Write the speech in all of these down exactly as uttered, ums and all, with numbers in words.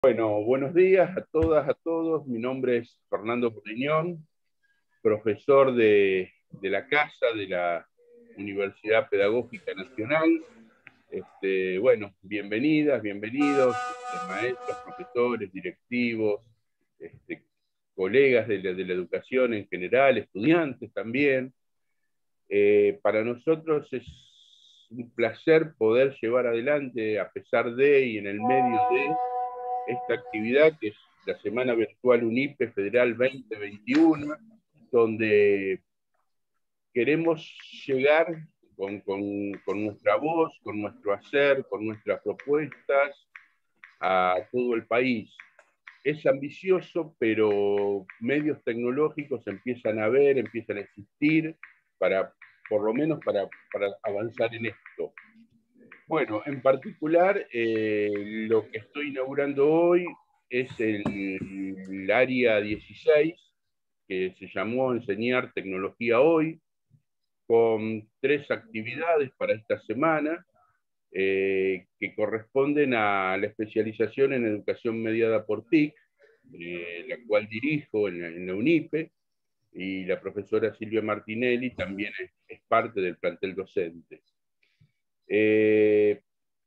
Bueno, buenos días a todas, a todos. Mi nombre es Fernando Briñón, profesor de, de la Casa de la Universidad Pedagógica Nacional. Este, bueno, bienvenidas, bienvenidos, este, maestros, profesores, directivos, este, colegas de la, de la educación en general, estudiantes también. Eh, para nosotros es un placer poder llevar adelante, a pesar de y en el medio de esta actividad que es la Semana Virtual UNIPE Federal veinte veintiuno, donde queremos llegar con, con, con nuestra voz, con nuestro hacer, con nuestras propuestas a todo el país. Es ambicioso, pero medios tecnológicos empiezan a ver, empiezan a existir, para, por lo menos para, para avanzar en esto. Bueno, en particular, eh, lo que estoy inaugurando hoy es el, el área dieciséis, que se llamó Enseñar Tecnología Hoy, con tres actividades para esta semana, eh, que corresponden a la especialización en educación mediada por T I C, eh, la cual dirijo en la, en la UNIPE, y la profesora Silvia Martinelli también es, es parte del plantel docente. Eh,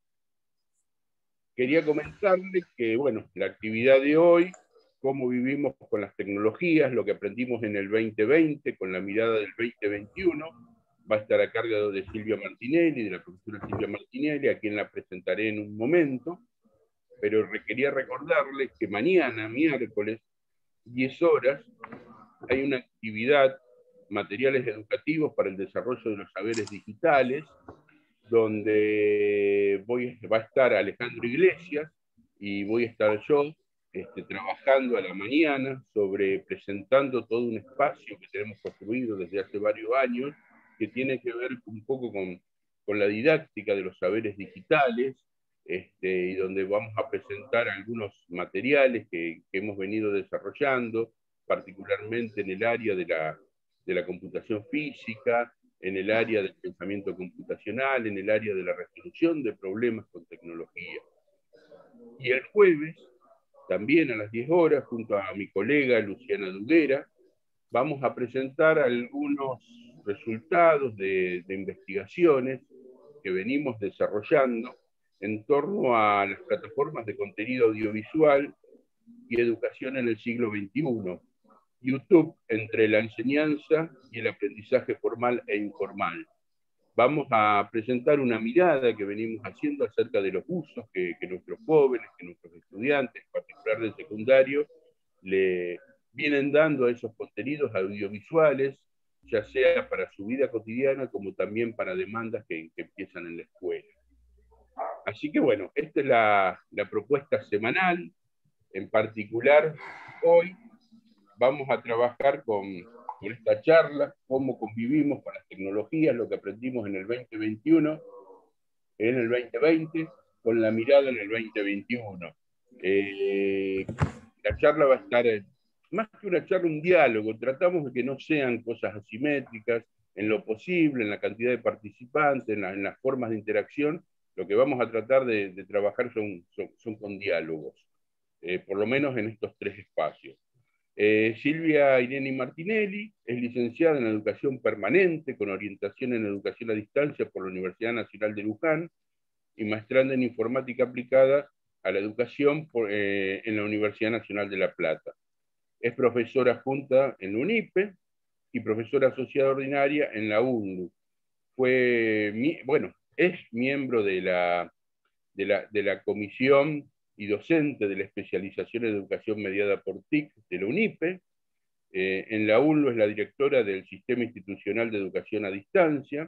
Quería comentarles que, bueno, la actividad de hoy, cómo vivimos con las tecnologías, lo que aprendimos en el veinte veinte, con la mirada del veinte veintiuno, va a estar a cargo de Silvia Martinelli, de la profesora Silvia Martinelli, a quien la presentaré en un momento, pero quería recordarles que mañana, miércoles, diez horas, hay una actividad, materiales educativos para el desarrollo de los saberes digitales, donde voy, va a estar Alejandro Iglesias y voy a estar yo este, trabajando a la mañana sobre presentando todo un espacio que tenemos construido desde hace varios años, que tiene que ver un poco con, con la didáctica de los saberes digitales, este, y donde vamos a presentar algunos materiales que, que hemos venido desarrollando, particularmente en el área de la, de la computación física, en el área del pensamiento computacional, en el área de la resolución de problemas con tecnología. Y el jueves, también a las diez horas, junto a mi colega Luciana Duguera, vamos a presentar algunos resultados de, de investigaciones que venimos desarrollando en torno a las plataformas de contenido audiovisual y educación en el siglo veintiuno. YouTube entre la enseñanza y el aprendizaje formal e informal. Vamos a presentar una mirada que venimos haciendo acerca de los usos que, que nuestros jóvenes, que nuestros estudiantes, en particular del secundario, le vienen dando a esos contenidos audiovisuales, ya sea para su vida cotidiana como también para demandas que, que empiezan en la escuela. Así que bueno, esta es la, la propuesta semanal. En particular, hoy vamos a trabajar con, con esta charla, cómo convivimos con las tecnologías, lo que aprendimos en el veinte veintiuno, en el veinte veinte, con la mirada en el veinte veintiuno. Eh, la charla va a estar, eh, más que una charla, un diálogo. Tratamos de que no sean cosas asimétricas, en lo posible, en la cantidad de participantes, en, la, en las formas de interacción. Lo que vamos a tratar de, de trabajar son, son, son con diálogos, eh, por lo menos en estos tres espacios. Eh, Silvia Irene Martinelli es licenciada en Educación Permanente con orientación en Educación a Distancia por la Universidad Nacional de Luján y maestranda en Informática Aplicada a la Educación por, eh, en la Universidad Nacional de La Plata. Es profesora adjunta en la UNIPE y profesora asociada ordinaria en la UNLU. Fue, bueno, es miembro de la, de la, de la comisión y docente de la especialización en educación mediada por T I C de la UNIPE. Eh, en la UNLU es la directora del Sistema Institucional de Educación a Distancia.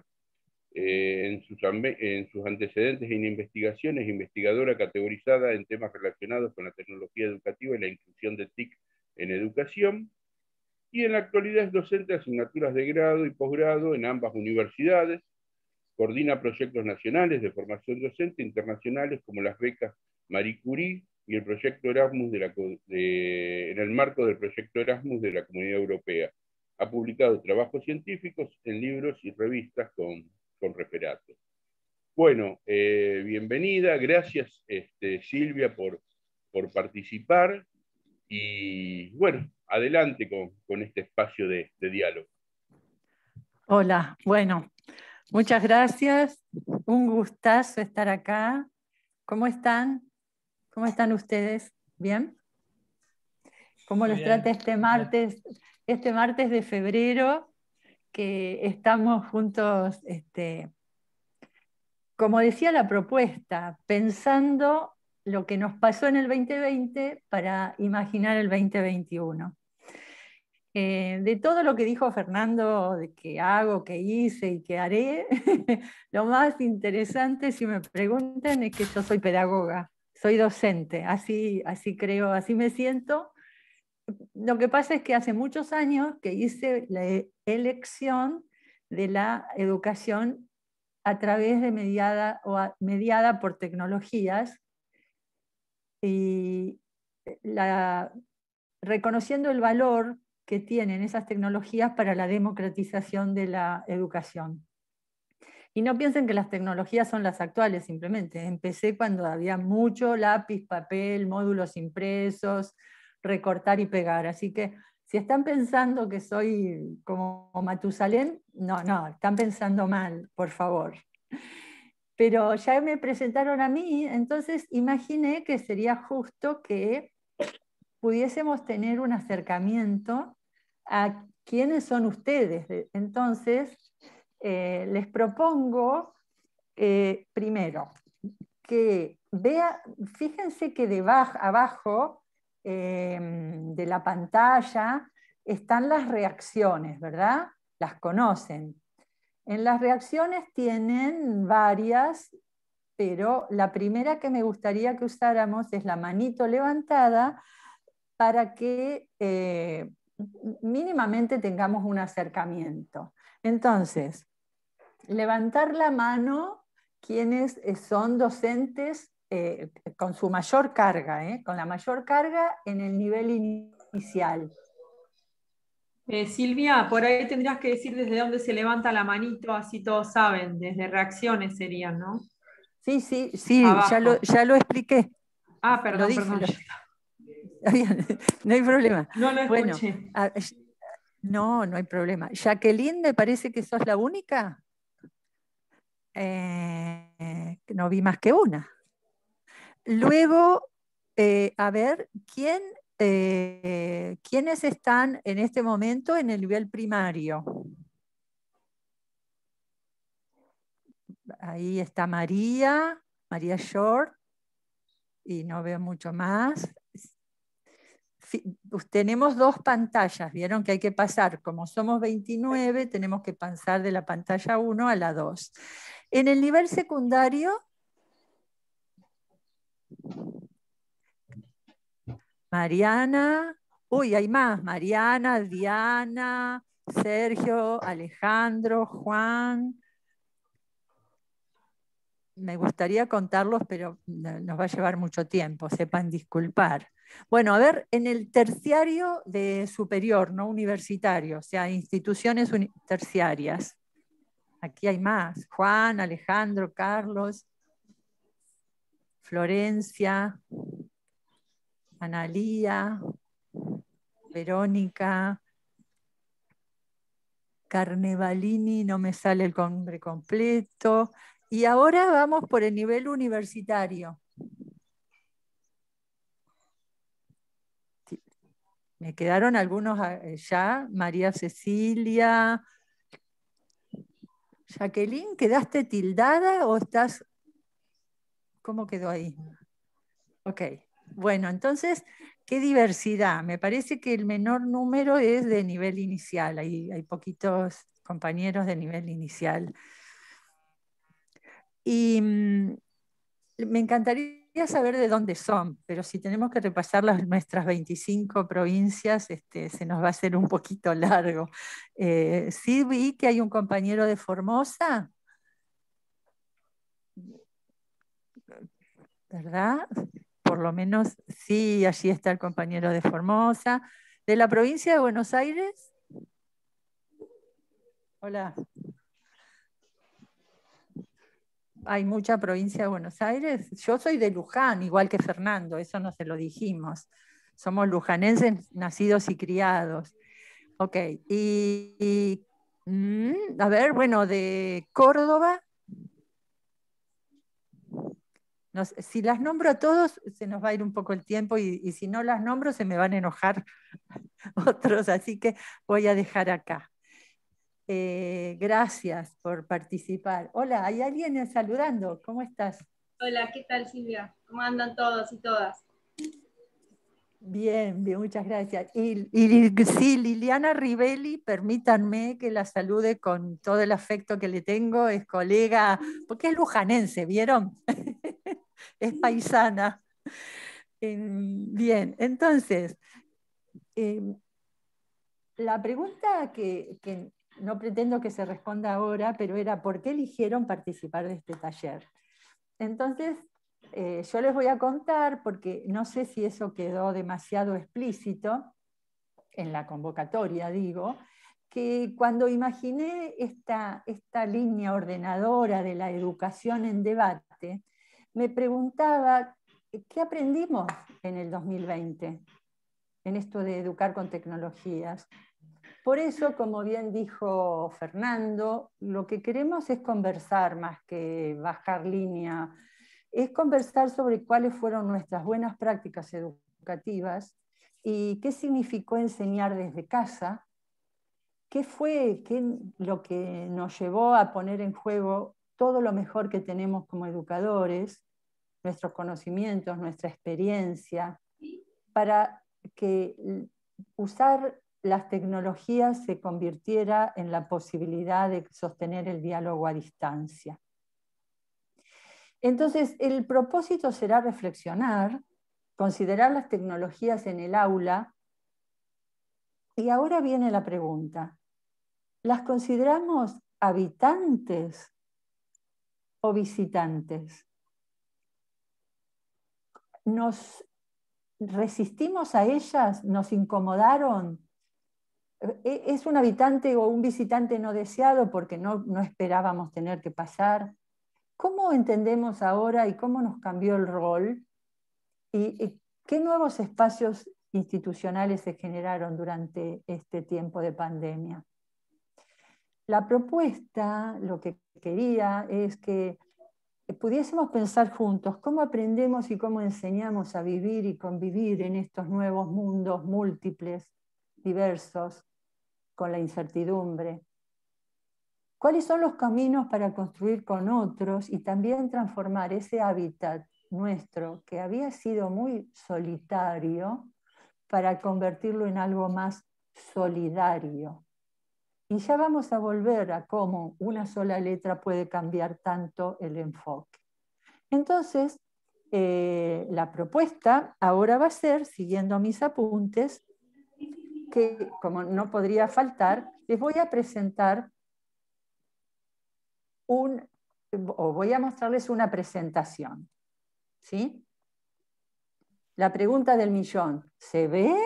Eh, en, sus, en sus antecedentes en investigaciones, investigadora categorizada en temas relacionados con la tecnología educativa y la inclusión de T I C en educación. Y en la actualidad es docente de asignaturas de grado y posgrado en ambas universidades. Coordina proyectos nacionales de formación docente internacionales como las becas Marie Curie y el proyecto Erasmus de la, de, en el marco del proyecto Erasmus de la Comunidad Europea. Ha publicado trabajos científicos en libros y revistas con, con referatos. Bueno, eh, bienvenida, gracias este, Silvia por, por participar y bueno, adelante con, con este espacio de, de diálogo. Hola, bueno, muchas gracias. Un gustazo estar acá. ¿Cómo están? ¿Cómo están ustedes? ¿Bien? ¿Cómo los trata este martes, este martes de febrero, que estamos juntos, este, como decía la propuesta, pensando lo que nos pasó en el veinte veinte para imaginar el veinte veintiuno? Eh, de todo lo que dijo Fernando, de qué hago, qué hice y qué haré, lo más interesante, si me preguntan, es que yo soy pedagoga, soy docente, así, así creo, así me siento. Lo que pasa es que hace muchos años que hice la elección de la educación a través de mediada, o a, mediada por tecnologías, y la, reconociendo el valor que tienen esas tecnologías para la democratización de la educación. Y no piensen que las tecnologías son las actuales, simplemente. Empecé cuando había mucho lápiz, papel, módulos impresos, recortar y pegar. Así que si están pensando que soy como Matusalén, no, no, están pensando mal, por favor. Pero ya me presentaron a mí, entonces imaginé que sería justo que pudiésemos tener un acercamiento a quiénes son ustedes. Entonces, eh, les propongo, eh, primero, que vea, fíjense que debajo, abajo eh, de la pantalla están las reacciones, ¿verdad? Las conocen. En las reacciones tienen varias, pero la primera que me gustaría que usáramos es la manito levantada, para que eh, mínimamente tengamos un acercamiento. Entonces, levantar la mano quienes son docentes eh, con su mayor carga, ¿eh? con la mayor carga en el nivel inicial. Eh, Silvia, por ahí tendrías que decir desde dónde se levanta la manito, así todos saben, desde reacciones serían, ¿no? Sí, sí, sí, ya lo, ya lo expliqué. Ah, perdón, lo dije, perdón. Lo... No hay problema. No lo bueno, escuché. a, no, no hay problema. Jacqueline, me parece que sos la única. Eh, no vi más que una. Luego, eh, a ver, ¿quién, eh, ¿quiénes están en este momento en el nivel primario? Ahí está María, María Short, y no veo mucho más. Tenemos dos pantallas, vieron que hay que pasar, como somos veintinueve, tenemos que pasar de la pantalla uno a la dos. En el nivel secundario, Mariana, uy, hay más, Mariana, Diana, Sergio, Alejandro, Juan. Me gustaría contarlos, pero nos va a llevar mucho tiempo, sepan disculpar. Bueno, a ver, en el terciario de superior, no universitario, o sea, instituciones terciarias. Aquí hay más, Juan, Alejandro, Carlos, Florencia, Analía, Verónica, Carnevalini, no me sale el nombre completo. Y ahora vamos por el nivel universitario. Sí. Me quedaron algunos ya. María Cecilia. Jacqueline, ¿quedaste tildada o estás? ¿Cómo quedó ahí? Ok. Bueno, entonces, qué diversidad. Me parece que el menor número es de nivel inicial. Hay, hay poquitos compañeros de nivel inicial. Y mmm, me encantaría saber de dónde son, pero si tenemos que repasar las, nuestras veinticinco provincias, este, se nos va a hacer un poquito largo. Eh, sí vi que hay un compañero de Formosa, ¿verdad? Por lo menos, sí, allí está el compañero de Formosa. ¿De la provincia de Buenos Aires? Hola. hay mucha provincia de Buenos Aires. Yo soy de Luján, igual que Fernando, eso no se lo dijimos. Somos lujanenses nacidos y criados. Ok, y, y mm, a ver, bueno, de Córdoba. No sé, si las nombro a todos, se nos va a ir un poco el tiempo y, y si no las nombro, se me van a enojar otros, así que voy a dejar acá. Eh, gracias por participar. Hola, ¿hay alguien saludando? ¿Cómo estás? Hola, ¿qué tal, Silvia? ¿Cómo andan todos y todas? Bien, bien, muchas gracias. Y, y sí, Liliana Rivelli, permítanme que la salude con todo el afecto que le tengo, es colega, porque es lujanense, ¿vieron? Es paisana. Eh, bien, entonces, eh, la pregunta que, que no pretendo que se responda ahora, pero era ¿por qué eligieron participar de este taller? Entonces, eh, yo les voy a contar, porque no sé si eso quedó demasiado explícito en la convocatoria, digo, que cuando imaginé esta, esta línea ordenadora de la educación en debate, me preguntaba, ¿qué aprendimos en el dos mil veinte en esto de educar con tecnologías? Por eso, como bien dijo Fernando, lo que queremos es conversar más que bajar línea, es conversar sobre cuáles fueron nuestras buenas prácticas educativas y qué significó enseñar desde casa, qué fue qué, lo que nos llevó a poner en juego todo lo mejor que tenemos como educadores, nuestros conocimientos, nuestra experiencia, para que usar las tecnologías se convirtiera en la posibilidad de sostener el diálogo a distancia. Entonces, el propósito será reflexionar, considerar las tecnologías en el aula, y ahora viene la pregunta, ¿las consideramos habitantes o visitantes? ¿Nos resistimos a ellas? ¿Nos incomodaron? ¿Es un habitante o un visitante no deseado porque no, no esperábamos tener que pasar? ¿Cómo entendemos ahora y cómo nos cambió el rol? ¿Y, y qué nuevos espacios institucionales se generaron durante este tiempo de pandemia? La propuesta, lo que quería, es que pudiésemos pensar juntos cómo aprendemos y cómo enseñamos a vivir y convivir en estos nuevos mundos múltiples, diversos, con la incertidumbre. ¿Cuáles son los caminos para construir con otros y también transformar ese hábitat nuestro que había sido muy solitario para convertirlo en algo más solidario? Y ya vamos a volver a cómo una sola letra puede cambiar tanto el enfoque. Entonces, eh, la propuesta ahora va a ser, siguiendo mis apuntes, que como no podría faltar, les voy a presentar un, o voy a mostrarles una presentación. ¿Sí? La pregunta del millón, ¿se ve?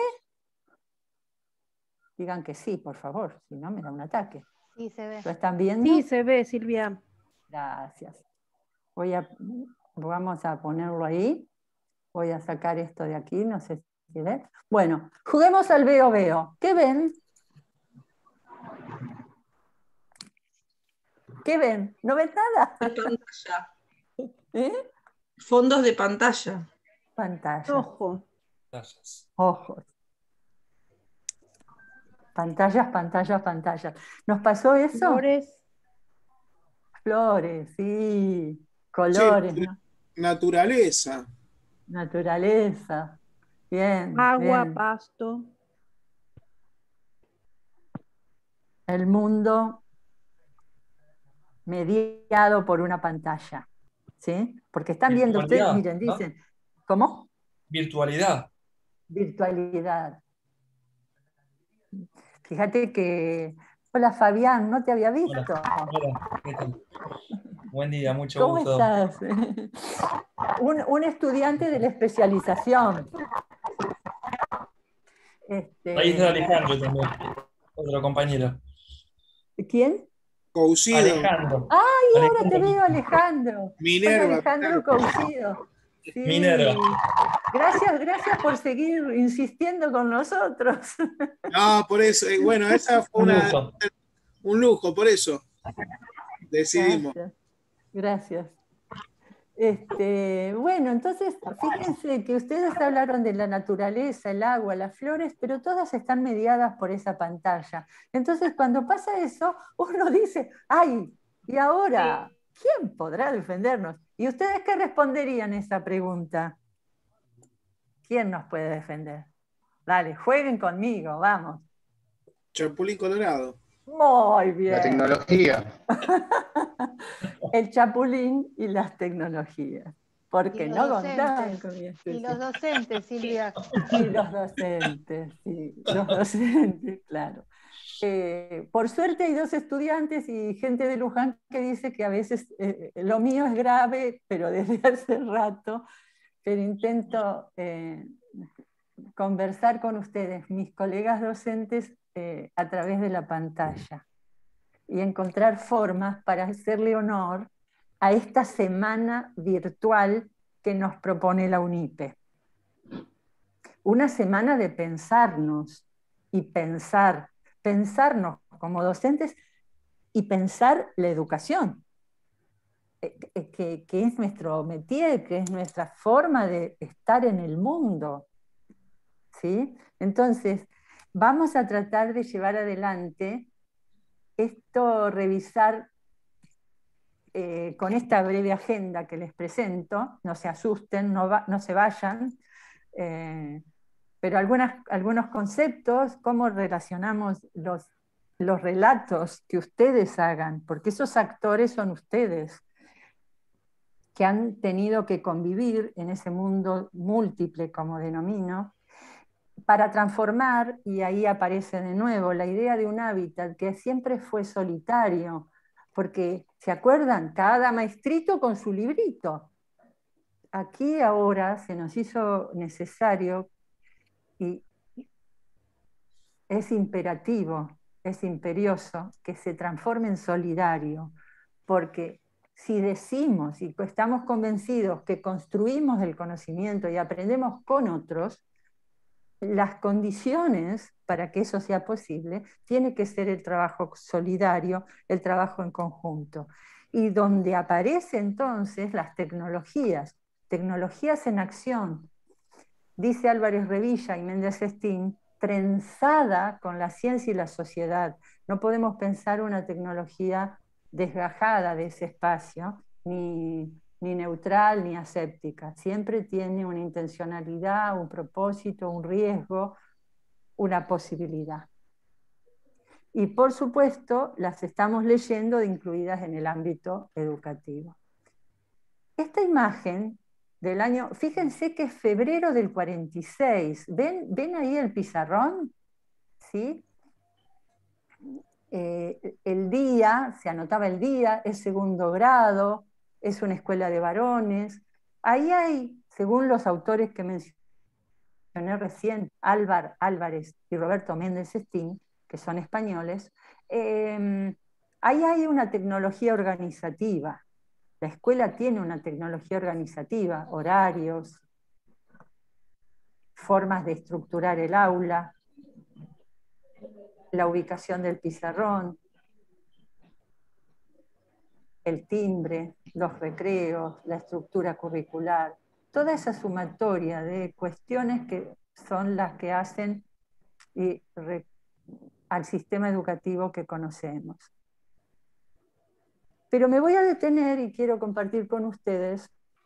Digan que sí, por favor, si no me da un ataque. Sí, se ve. ¿Lo están viendo? Sí, se ve, Silvia. Gracias. Voy a, vamos a ponerlo ahí. Voy a sacar esto de aquí, no sé si ven. Bueno, juguemos al veo veo. ¿Qué ven? ¿Qué ven? ¿No ven nada? De pantalla. ¿Eh? Fondos de pantalla. Pantalla. Ojo. Ojos. Pantallas, pantallas, pantallas. ¿Nos pasó eso? Flores. Flores, sí. Colores, Sí, ¿no? Naturaleza. Naturaleza. Bien. Agua, bien. pasto. El mundo mediado por una pantalla. ¿Sí? Porque están viendo ustedes, miren, dicen, ¿no? ¿Cómo? Virtualidad. Virtualidad. Fíjate que, hola Fabián, no te había visto. Hola, hola, ¿qué tal? Buen día, mucho ¿Cómo gusto. estás? Un, un estudiante de la especialización. Este... Ahí está Alejandro también, otro compañero. ¿Quién? Cousido, Alejandro. ¡Ay, ahora te Alejandro. veo, Alejandro! Sos Minerva. Alejandro Cousido. Sí. Minerva. Gracias, gracias por seguir insistiendo con nosotros. No, por eso, eh, bueno, esa fue Un una, lujo. un lujo, por eso decidimos. Gracias, gracias. Este, bueno, entonces, fíjense que ustedes hablaron de la naturaleza, el agua, las flores, pero todas están mediadas por esa pantalla. Entonces, cuando pasa eso, uno dice, ¡ay! ¿Y ahora quién podrá defendernos? ¿Y ustedes qué responderían a esa pregunta? ¿Quién nos puede defender? Dale, jueguen conmigo, vamos. Chapulín Colorado. Muy bien. La tecnología. El chapulín y las tecnologías. Porque Y los no docentes. contaban con mi Y especie. los docentes, Silvia. Y los docentes, sí, los docentes, claro. Eh, por suerte hay dos estudiantes y gente de Luján que dice que a veces eh, lo mío es grave, pero desde hace rato, pero intento eh, conversar con ustedes, mis colegas docentes, eh, a través de la pantalla y encontrar formas para hacerle honor a esta semana virtual que nos propone la UNIPE. Una semana de pensarnos y pensar, pensarnos como docentes y pensar la educación, que, que es nuestro métier, que es nuestra forma de estar en el mundo. ¿Sí? Entonces, vamos a tratar de llevar adelante esto, revisar eh, con esta breve agenda que les presento, no se asusten, no, va, no se vayan, eh, pero algunas, algunos conceptos, cómo relacionamos los, los relatos que ustedes hagan, porque esos actores son ustedes, que han tenido que convivir en ese mundo múltiple, como denomino, para transformar, y ahí aparece de nuevo la idea de un hábitat que siempre fue solitario, porque, ¿se acuerdan? Cada maestrito con su librito. Aquí ahora se nos hizo necesario, y es imperativo, es imperioso, que se transforme en solidario, porque si decimos y estamos convencidos que construimos el conocimiento y aprendemos con otros, las condiciones para que eso sea posible tiene que ser el trabajo solidario, el trabajo en conjunto. Y donde aparecen entonces las tecnologías, tecnologías en acción, dice Álvarez Revilla y Méndez Estín, trenzada con la ciencia y la sociedad. No podemos pensar una tecnología desgajada de ese espacio, ni, ni neutral ni aséptica. Siempre tiene una intencionalidad, un propósito, un riesgo, una posibilidad. Y por supuesto, las estamos leyendo incluidas en el ámbito educativo. Esta imagen del año, fíjense que es febrero del cuarenta y seis, ¿ven, ven ahí el pizarrón? ¿Sí? Eh, el día, se anotaba el día, es segundo grado, es una escuela de varones. Ahí hay, según los autores que mencioné recién, Álvar Álvarez y Roberto Méndez Estín, que son españoles, eh, ahí hay una tecnología organizativa. La escuela tiene una tecnología organizativa, horarios, formas de estructurar el aula, la ubicación del pizarrón, el timbre, los recreos, la estructura curricular, toda esa sumatoria de cuestiones que son las que hacen y re, al sistema educativo que conocemos. Pero me voy a detener y quiero compartir con ustedes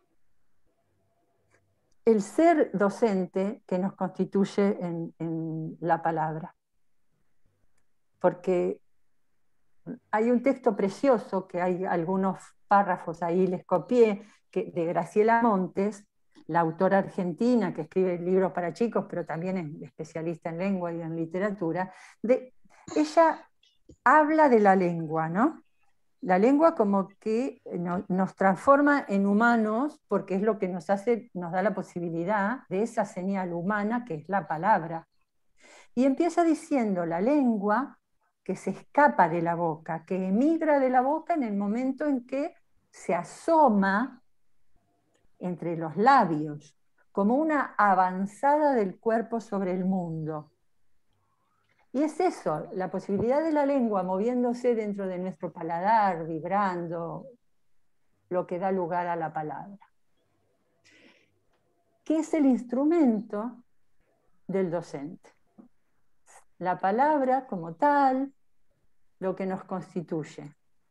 el ser docente que nos constituye en, en la palabra. Porque hay un texto precioso, que hay algunos párrafos ahí, les copié, que, de Graciela Montes, la autora argentina que escribe libros para chicos, pero también es especialista en lengua y en literatura. De, ella habla de la lengua, ¿no? La lengua como que no, nos transforma en humanos, porque es lo que nos hace, nos da la posibilidad de esa señal humana que es la palabra. Y empieza diciendo, la lengua que se escapa de la boca, que emigra de la boca en el momento en que se asoma entre los labios, como una avanzada del cuerpo sobre el mundo. Y es eso, la posibilidad de la lengua moviéndose dentro de nuestro paladar, vibrando, lo que da lugar a la palabra. ¿Qué es el instrumento del docente? La palabra como tal, lo que nos constituye.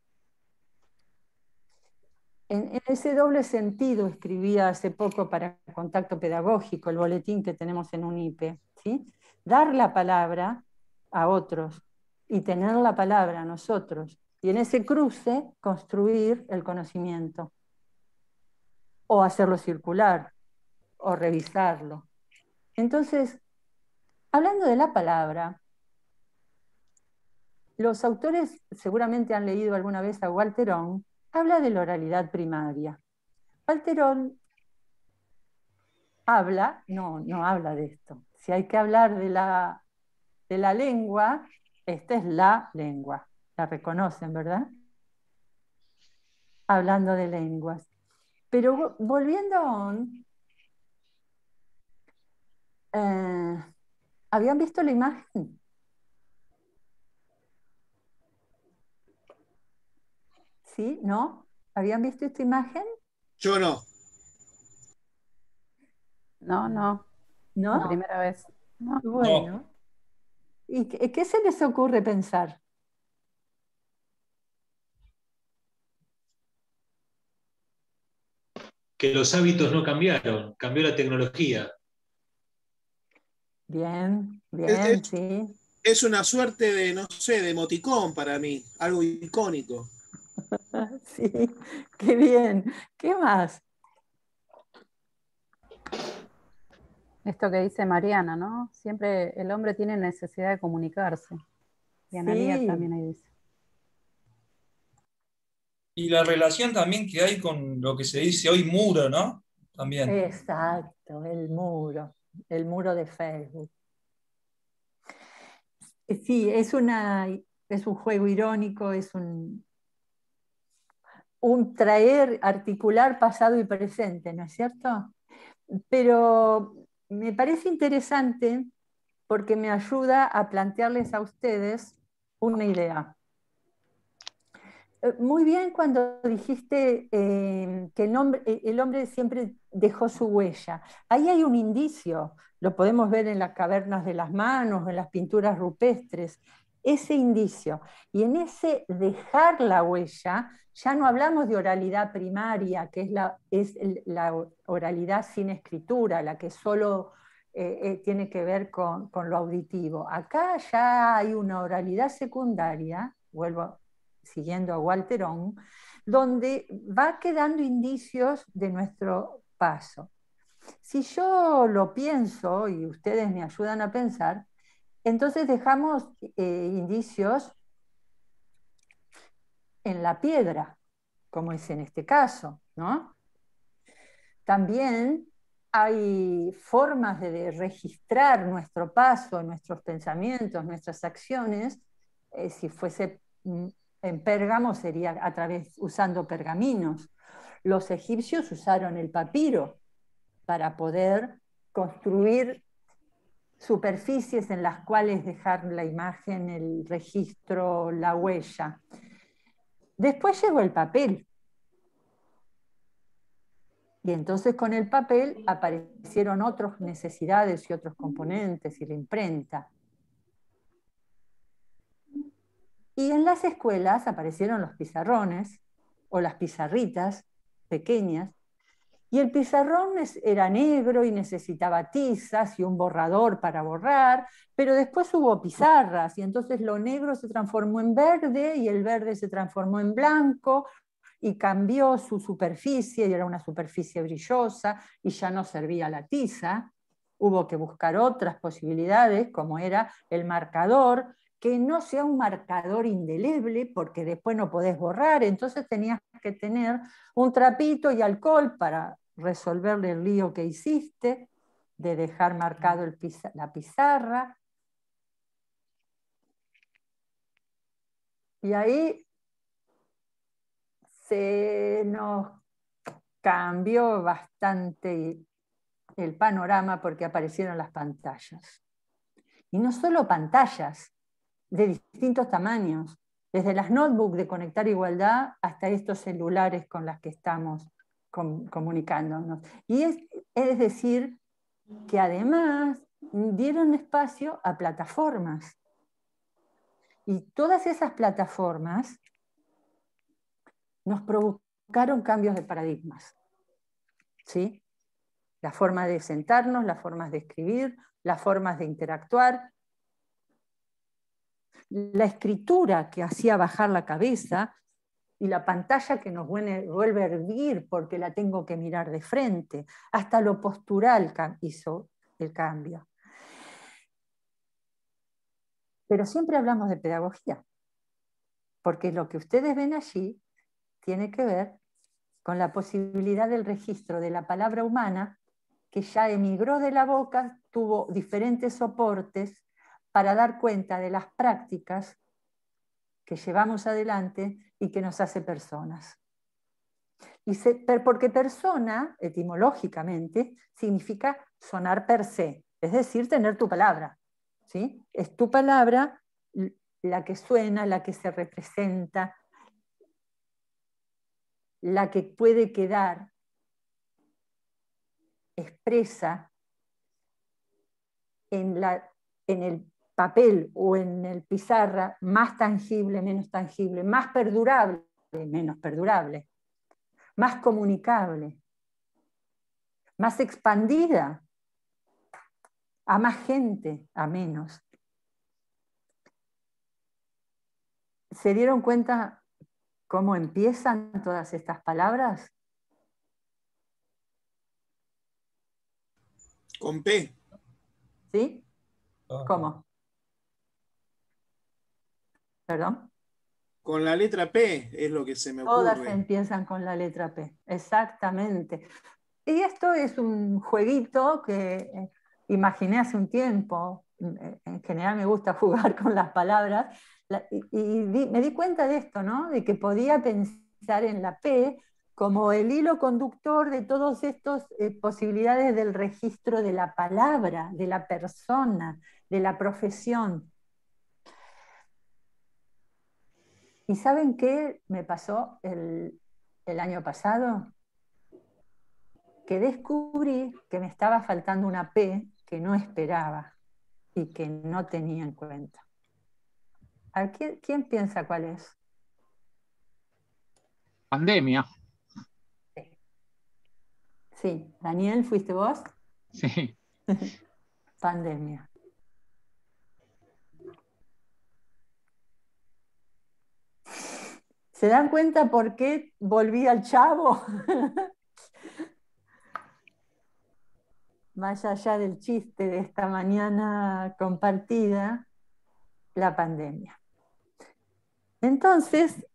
En, en ese doble sentido escribía hace poco para Contacto Pedagógico, el boletín que tenemos en UNIPE, ¿sí? Dar la palabra a otros y tener la palabra a nosotros. Y en ese cruce construir el conocimiento. O hacerlo circular, o revisarlo. Entonces, hablando de la palabra, los autores seguramente han leído alguna vez a Walterón, habla de la oralidad primaria. Walterón habla, no, no habla de esto. Si hay que hablar de la, de la lengua, esta es la lengua. La reconocen, ¿verdad? Hablando de lenguas. Pero volviendo a eh, ¿habían visto la imagen? ¿Sí? ¿No? ¿Habían visto esta imagen? Yo no. No, no. ¿No? La primera vez. No. Bueno. ¿Y qué, qué se les ocurre pensar? Que los hábitos no cambiaron, cambió la tecnología. Bien, bien, Es, es- sí. es una suerte de, no sé, de emoticón para mí, algo icónico. Sí, qué bien. ¿Qué más? Esto que dice Mariana, ¿no? Siempre el hombre tiene necesidad de comunicarse. Y Analía Sí. también ahí dice. Y la relación también que hay con lo que se dice hoy muro, ¿no? También. Exacto, el muro, el muro de Facebook. Sí, es, una, es un juego irónico, es un, un traer, articular pasado y presente, ¿no es cierto? Pero me parece interesante porque me ayuda a plantearles a ustedes una idea. Muy bien cuando dijiste eh, que el hombre, el hombre siempre dejó su huella. Ahí hay un indicio, lo podemos ver en las cavernas de las manos, en las pinturas rupestres, ese indicio. Y en ese dejar la huella, ya no hablamos de oralidad primaria, que es la, es la oralidad sin escritura, la que solo eh, eh, tiene que ver con, con lo auditivo. Acá ya hay una oralidad secundaria, vuelvo a siguiendo a Walterón, donde va quedando indicios de nuestro paso. Si yo lo pienso, y ustedes me ayudan a pensar, entonces dejamos eh, indicios en la piedra, como es en este caso, ¿no? También hay formas de registrar nuestro paso, nuestros pensamientos, nuestras acciones, eh, si fuese en Pérgamo sería a través, usando pergaminos. Los egipcios usaron el papiro para poder construir superficies en las cuales dejar la imagen, el registro, la huella. Después llegó el papel. Y entonces con el papel aparecieron otras necesidades y otros componentes y la imprenta. Y en las escuelas aparecieron los pizarrones o las pizarritas pequeñas, y el pizarrón era negro y necesitaba tizas y un borrador para borrar, pero después hubo pizarras y entonces lo negro se transformó en verde y el verde se transformó en blanco y cambió su superficie y era una superficie brillosa y ya no servía la tiza. Hubo que buscar otras posibilidades como era el marcador, que no sea un marcador indeleble porque después no podés borrar, entonces tenías que tener un trapito y alcohol para resolverle el lío que hiciste, de dejar marcado el piza- la pizarra. Y ahí se nos cambió bastante el panorama porque aparecieron las pantallas. Y no solo pantallas, de distintos tamaños, desde las notebooks de Conectar Igualdad hasta estos celulares con los que estamos com comunicándonos. Y es, es decir, que además dieron espacio a plataformas. Y todas esas plataformas nos provocaron cambios de paradigmas. ¿Sí? La forma de sentarnos, las formas de escribir, las formas de interactuar, la escritura que hacía bajar la cabeza y la pantalla que nos vuelve a hervir porque la tengo que mirar de frente. Hasta lo postural hizo el cambio. Pero siempre hablamos de pedagogía, porque lo que ustedes ven allí tiene que ver con la posibilidad del registro de la palabra humana que ya emigró de la boca, tuvo diferentes soportes para dar cuenta de las prácticas que llevamos adelante y que nos hace personas. Y se, porque persona, etimológicamente, significa sonar per se, es decir, tener tu palabra. ¿Sí? Es tu palabra la que suena, la que se representa, la que puede quedar expresa en, la, en el papel o en el pizarra, más tangible, menos tangible, más perdurable, menos perdurable, más comunicable, más expandida, a más gente, a menos. ¿Se dieron cuenta cómo empiezan todas estas palabras? Con P. ¿Sí? ¿Cómo? ¿Perdón? Con la letra P es lo que se me ocurre. Todas empiezan con la letra P, exactamente. Y esto es un jueguito que imaginé hace un tiempo. En general me gusta jugar con las palabras. Y, y di, me di cuenta de esto, ¿no? De que podía pensar en la P como el hilo conductor de todas estas eh, posibilidades del registro de la palabra, de la persona, de la profesión. ¿Y saben qué me pasó el, el año pasado? Que descubrí que me estaba faltando una P que no esperaba y que no tenía en cuenta. ¿A quién, quién piensa cuál es? Pandemia. Sí. Sí. Daniel, ¿fuiste vos? Sí. Pandemia. ¿Se dan cuenta por qué volví al Chavo? Más allá del chiste de esta mañana compartida, la pandemia. Entonces,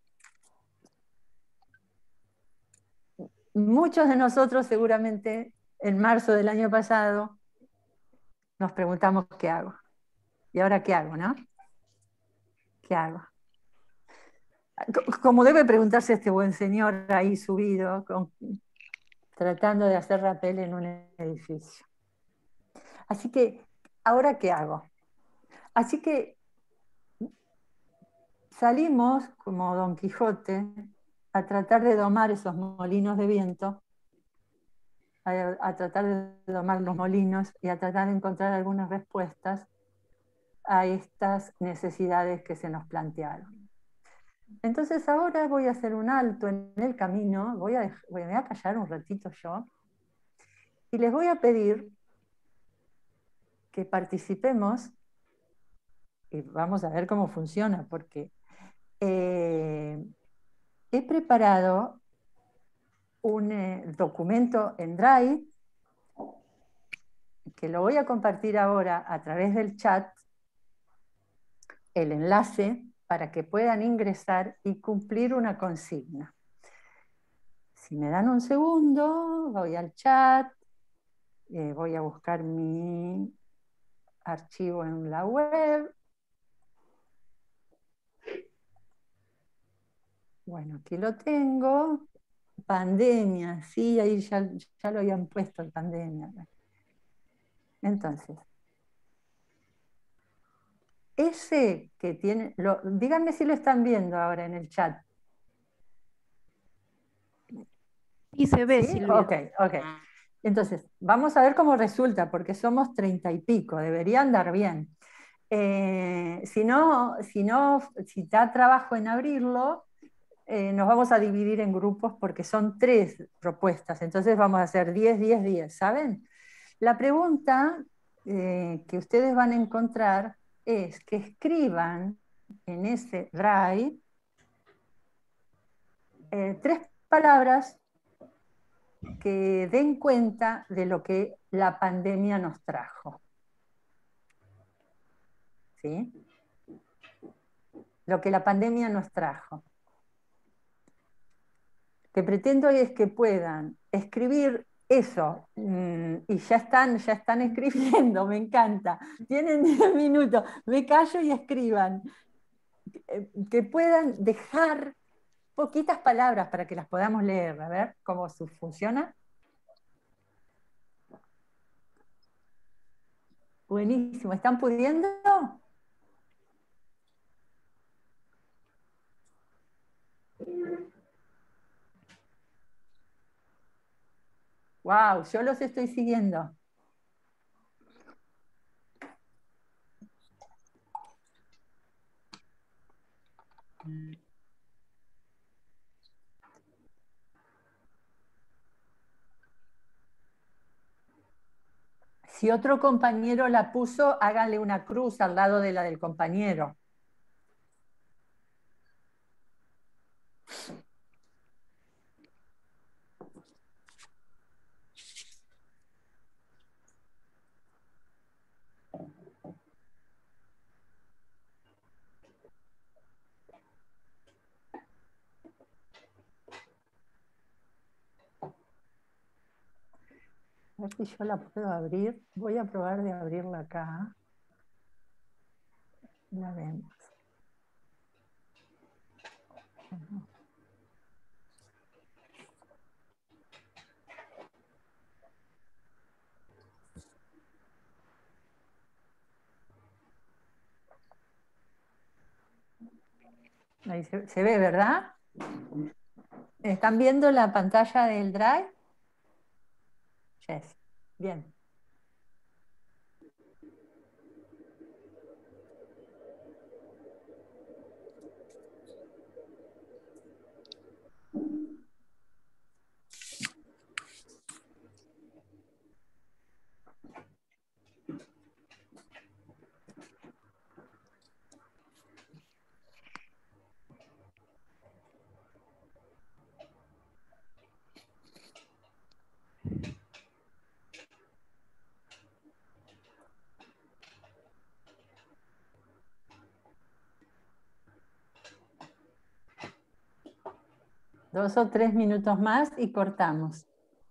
muchos de nosotros seguramente en marzo del año pasado nos preguntamos qué hago. ¿Y ahora qué hago, no? ¿Qué hago? Como debe preguntarse este buen señor ahí subido, con, tratando de hacer rappel en un edificio. Así que, ¿ahora qué hago? Así que salimos, como Don Quijote, a tratar de domar esos molinos de viento, a, a tratar de domar los molinos y a tratar de encontrar algunas respuestas a estas necesidades que se nos plantearon. Entonces ahora voy a hacer un alto en el camino, voy a, voy a callar un ratito yo, y les voy a pedir que participemos, y vamos a ver cómo funciona, porque eh, he preparado un eh, documento en Drive, que lo voy a compartir ahora a través del chat, el enlace, para que puedan ingresar y cumplir una consigna. Si me dan un segundo, voy al chat, eh, voy a buscar mi archivo en la web. Bueno, aquí lo tengo. Pandemia, sí, ahí ya, ya lo habían puesto en pandemia. Entonces, ese que tiene, lo, díganme si lo están viendo ahora en el chat. Y se ve, ¿Sí? Silvia. Ok, ok. Entonces, vamos a ver cómo resulta, porque somos treinta y pico, debería andar bien. Eh, si no, si no, si da trabajo en abrirlo, eh, nos vamos a dividir en grupos porque son tres propuestas, entonces vamos a hacer diez, diez, diez, ¿saben? La pregunta eh, que ustedes van a encontrar es que escriban en ese drive eh, tres palabras que den cuenta de lo que la pandemia nos trajo. ¿Sí? Lo que la pandemia nos trajo. Lo que pretendo es que puedan escribir eso, y ya están, ya están escribiendo, me encanta. Tienen diez minutos, me callo y escriban. Que puedan dejar poquitas palabras para que las podamos leer, a ver cómo funciona. Buenísimo, ¿están pudiendo? Wow, yo los estoy siguiendo. Si otro compañero la puso, háganle una cruz al lado de la del compañero. A ver si yo la puedo abrir. Voy a probar de abrirla acá. La vemos. Ahí se, se ve, ¿verdad? ¿Están viendo la pantalla del Drive? Yes. Bien. Dos o tres minutos más y cortamos.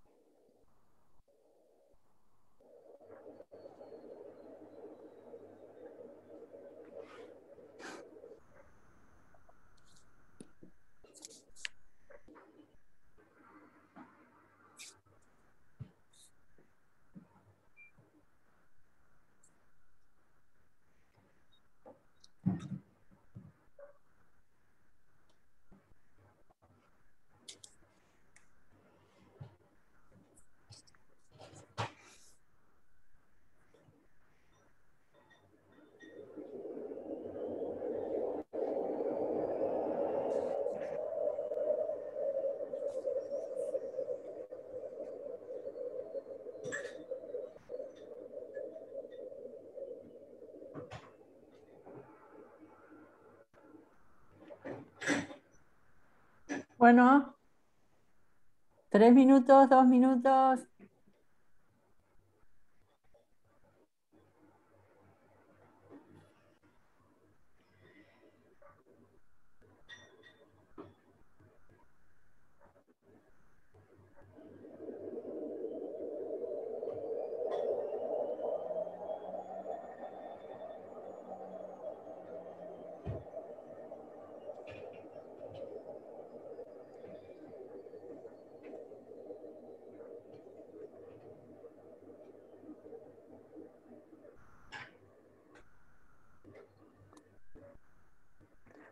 Bueno, tres minutos, dos minutos.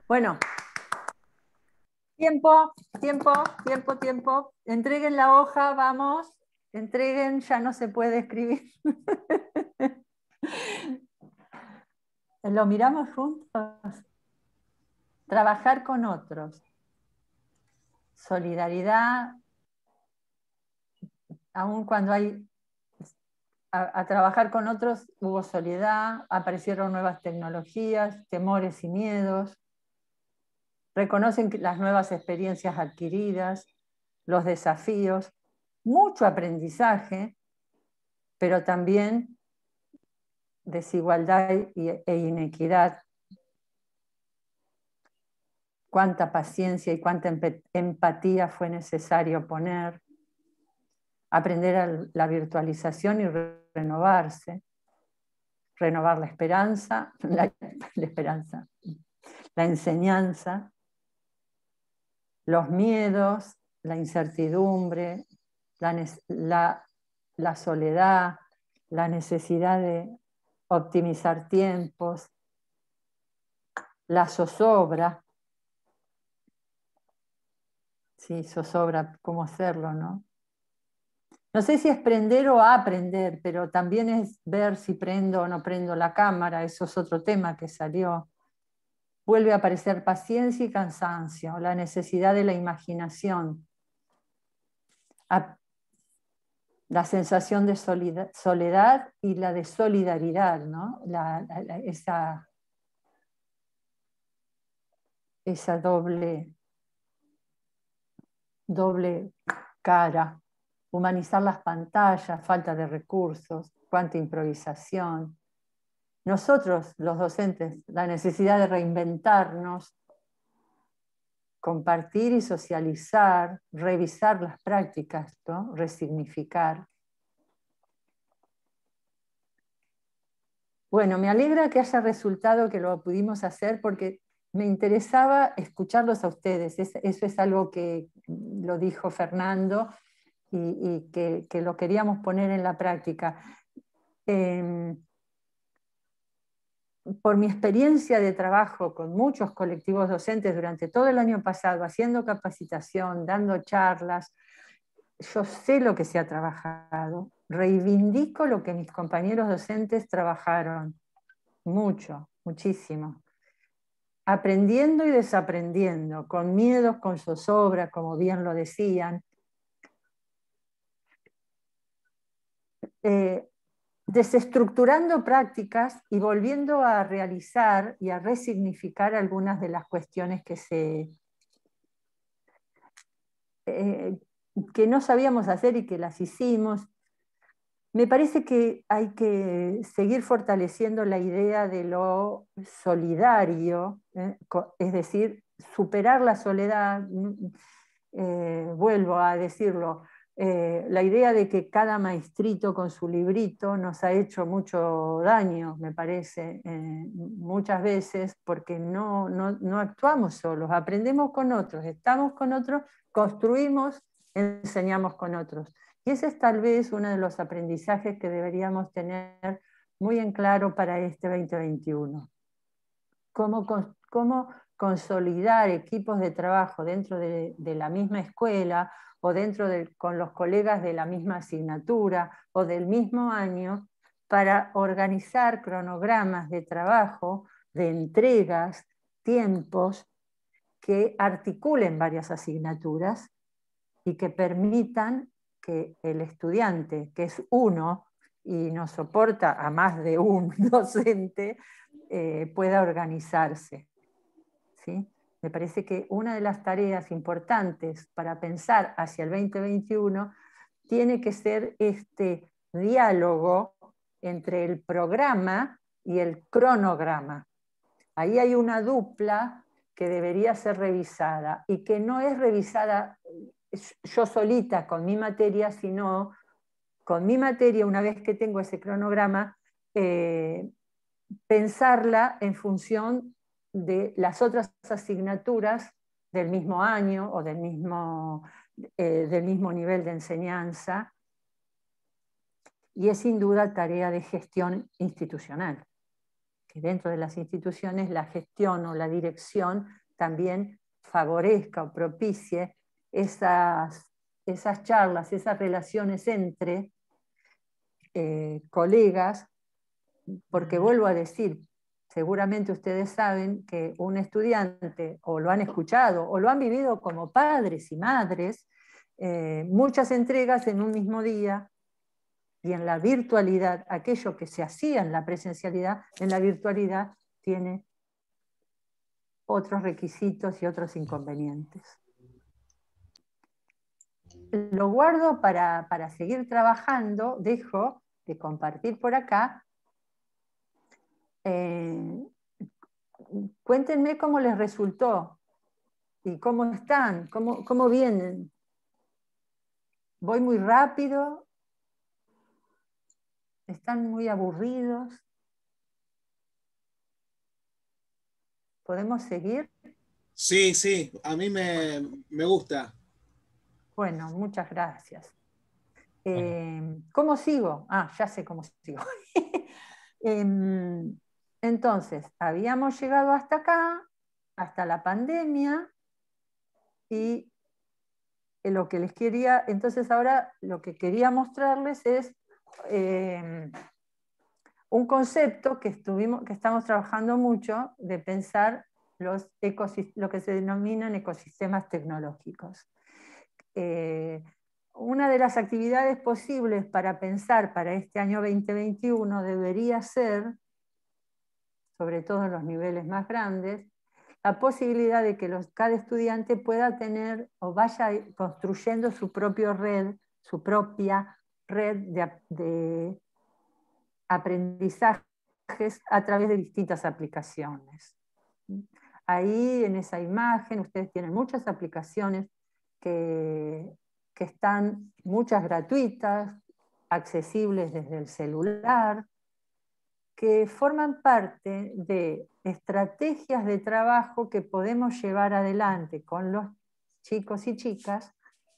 Bueno, tiempo, tiempo, tiempo, tiempo. Entreguen la hoja, vamos. Entreguen, ya no se puede escribir. ¿Lo miramos juntos? Trabajar con otros. Solidaridad, aun cuando hay... A, a trabajar con otros hubo soledad, aparecieron nuevas tecnologías, temores y miedos. Reconocen las nuevas experiencias adquiridas, los desafíos, mucho aprendizaje, pero también desigualdad e inequidad. Cuánta paciencia y cuánta empatía fue necesario poner. Aprender a la virtualización y renovarse. Renovar la esperanza, la, la esperanza, la enseñanza, los miedos, la incertidumbre, la, la, la soledad, la necesidad de optimizar tiempos, la zozobra. Sí, zozobra, cómo hacerlo, ¿no? No sé si es prender o aprender, pero también es ver si prendo o no prendo la cámara, eso es otro tema que salió. Vuelve a aparecer paciencia y cansancio, la necesidad de la imaginación, la sensación de soledad y la de solidaridad, ¿no? la, la, esa, esa doble, doble cara. Humanizar las pantallas, falta de recursos, cuánta improvisación. Nosotros, los docentes, la necesidad de reinventarnos, compartir y socializar, revisar las prácticas, ¿no? Resignificar. Bueno, me alegra que haya resultado que lo pudimos hacer porque me interesaba escucharlos a ustedes. Es, eso es algo que lo dijo Fernando y, y que, que lo queríamos poner en la práctica. Eh, por mi experiencia de trabajo con muchos colectivos docentes durante todo el año pasado, haciendo capacitación, dando charlas, yo sé lo que se ha trabajado, reivindico lo que mis compañeros docentes trabajaron, mucho, muchísimo, aprendiendo y desaprendiendo, con miedos, con zozobra, como bien lo decían, eh, desestructurando prácticas y volviendo a realizar y a resignificar algunas de las cuestiones que, se, eh, que no sabíamos hacer y que las hicimos. Me parece que hay que seguir fortaleciendo la idea de lo solidario, ¿eh? Es decir, superar la soledad, eh, vuelvo a decirlo, Eh, la idea de que cada maestrito con su librito nos ha hecho mucho daño, me parece, eh, muchas veces, porque no, no, no actuamos solos, aprendemos con otros, estamos con otros, construimos, enseñamos con otros. Y ese es tal vez uno de los aprendizajes que deberíamos tener muy en claro para este veinte veintiuno. Cómo, cómo consolidar equipos de trabajo dentro de, de la misma escuela, o dentro de, con los colegas de la misma asignatura o del mismo año, para organizar cronogramas de trabajo, de entregas, tiempos, que articulen varias asignaturas y que permitan que el estudiante, que es uno y no soporta a más de un docente, eh, pueda organizarse, ¿sí? Me parece que una de las tareas importantes para pensar hacia el veinte veintiuno tiene que ser este diálogo entre el programa y el cronograma. Ahí hay una dupla que debería ser revisada y que no es revisada yo solita con mi materia, sino con mi materia, una vez que tengo ese cronograma, eh, pensarla en función de las otras asignaturas del mismo año o del mismo, eh, del mismo nivel de enseñanza, y es sin duda tarea de gestión institucional. que dentro de las instituciones la gestión o la dirección también favorezca o propicie esas, esas charlas, esas relaciones entre eh, colegas, porque vuelvo a decir, seguramente ustedes saben que un estudiante, o lo han escuchado, o lo han vivido como padres y madres, eh, muchas entregas en un mismo día, y en la virtualidad, aquello que se hacía en la presencialidad, en la virtualidad tiene otros requisitos y otros inconvenientes. Lo guardo para, para seguir trabajando, dejo de compartir por acá. Eh, cuéntenme cómo les resultó y cómo están, cómo, cómo vienen. ¿Voy muy rápido? ¿Están muy aburridos? ¿Podemos seguir? Sí, sí, a mí me, me gusta. Bueno, muchas gracias. Eh, ¿Cómo sigo? Ah, ya sé cómo sigo. eh, entonces, habíamos llegado hasta acá, hasta la pandemia, y lo que les quería, entonces ahora lo que quería mostrarles es eh, un concepto que, estuvimos, que estamos trabajando mucho, de pensar los lo que se denominan ecosistemas tecnológicos. Eh, una de las actividades posibles para pensar para este año veinte veintiuno debería ser, sobre todo en los niveles más grandes, la posibilidad de que los, cada estudiante pueda tener o vaya construyendo su propia red, su propia red de, de aprendizajes a través de distintas aplicaciones. Ahí en esa imagen ustedes tienen muchas aplicaciones que, que están, muchas gratuitas, accesibles desde el celular, que forman parte de estrategias de trabajo que podemos llevar adelante con los chicos y chicas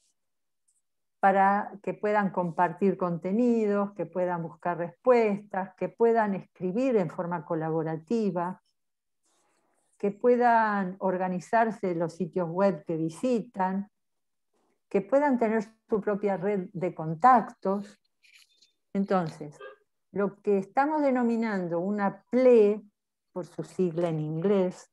para que puedan compartir contenidos, que puedan buscar respuestas, que puedan escribir en forma colaborativa, que puedan organizarse los sitios web que visitan, que puedan tener su propia red de contactos. Entonces, lo que estamos denominando una P L E, por su sigla en inglés,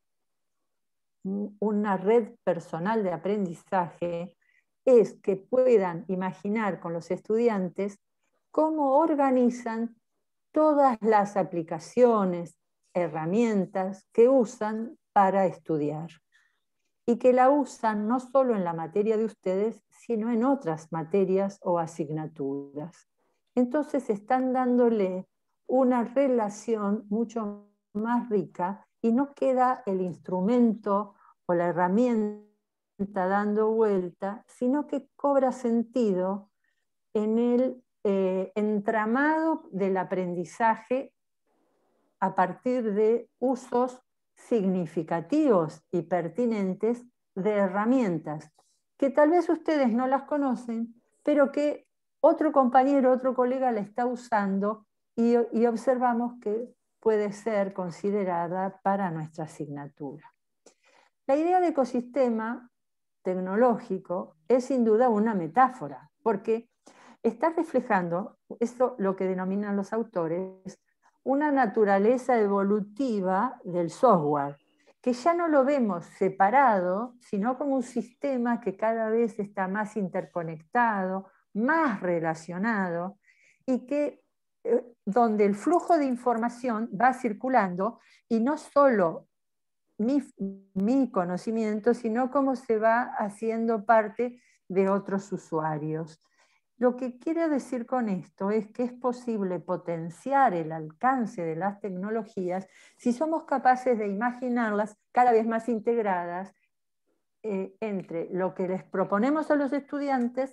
una red personal de aprendizaje, es que puedan imaginar con los estudiantes cómo organizan todas las aplicaciones, herramientas que usan para estudiar. Y que la usan no solo en la materia de ustedes, sino en otras materias o asignaturas. Entonces están dándole una relación mucho más rica y no queda el instrumento o la herramienta dando vuelta, sino que cobra sentido en el eh, entramado del aprendizaje a partir de usos significativos y pertinentes de herramientas que tal vez ustedes no las conocen, pero que otro compañero, otro colega la está usando y, y observamos que puede ser considerada para nuestra asignatura. La idea de ecosistema tecnológico es sin duda una metáfora, porque está reflejando, esto lo que denominan los autores, una naturaleza evolutiva del software, que ya no lo vemos separado, sino como un sistema que cada vez está más interconectado, más relacionado, y que, eh, donde el flujo de información va circulando, y no solo mi, mi conocimiento, sino cómo se va haciendo parte de otros usuarios. Lo que quiero decir con esto es que es posible potenciar el alcance de las tecnologías si somos capaces de imaginarlas cada vez más integradas eh, entre lo que les proponemos a los estudiantes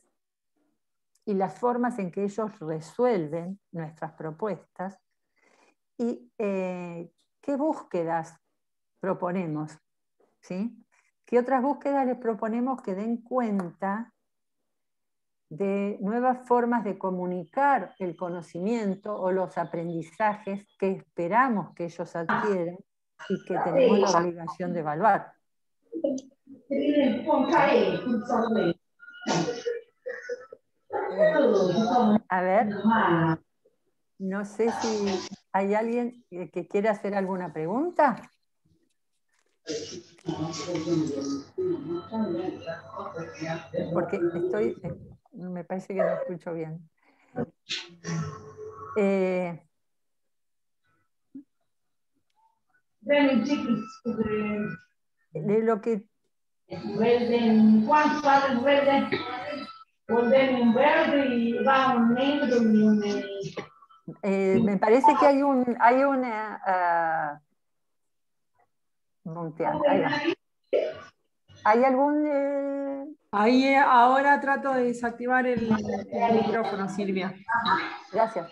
y las formas en que ellos resuelven nuestras propuestas y eh, qué búsquedas proponemos, ¿sí? ¿Qué otras búsquedas les proponemos que den cuenta de nuevas formas de comunicar el conocimiento o los aprendizajes que esperamos que ellos adquieran y que tenemos la obligación de evaluar. Eh, a ver, no sé si hay alguien que quiera hacer alguna pregunta. Porque estoy, me parece que no escucho bien. Eh, de lo que eh, me parece que hay un hay una uh, montear, ahí va. ¿Hay algún eh... Ahí eh, ahora trato de desactivar el, el micrófono, Silvia. Gracias.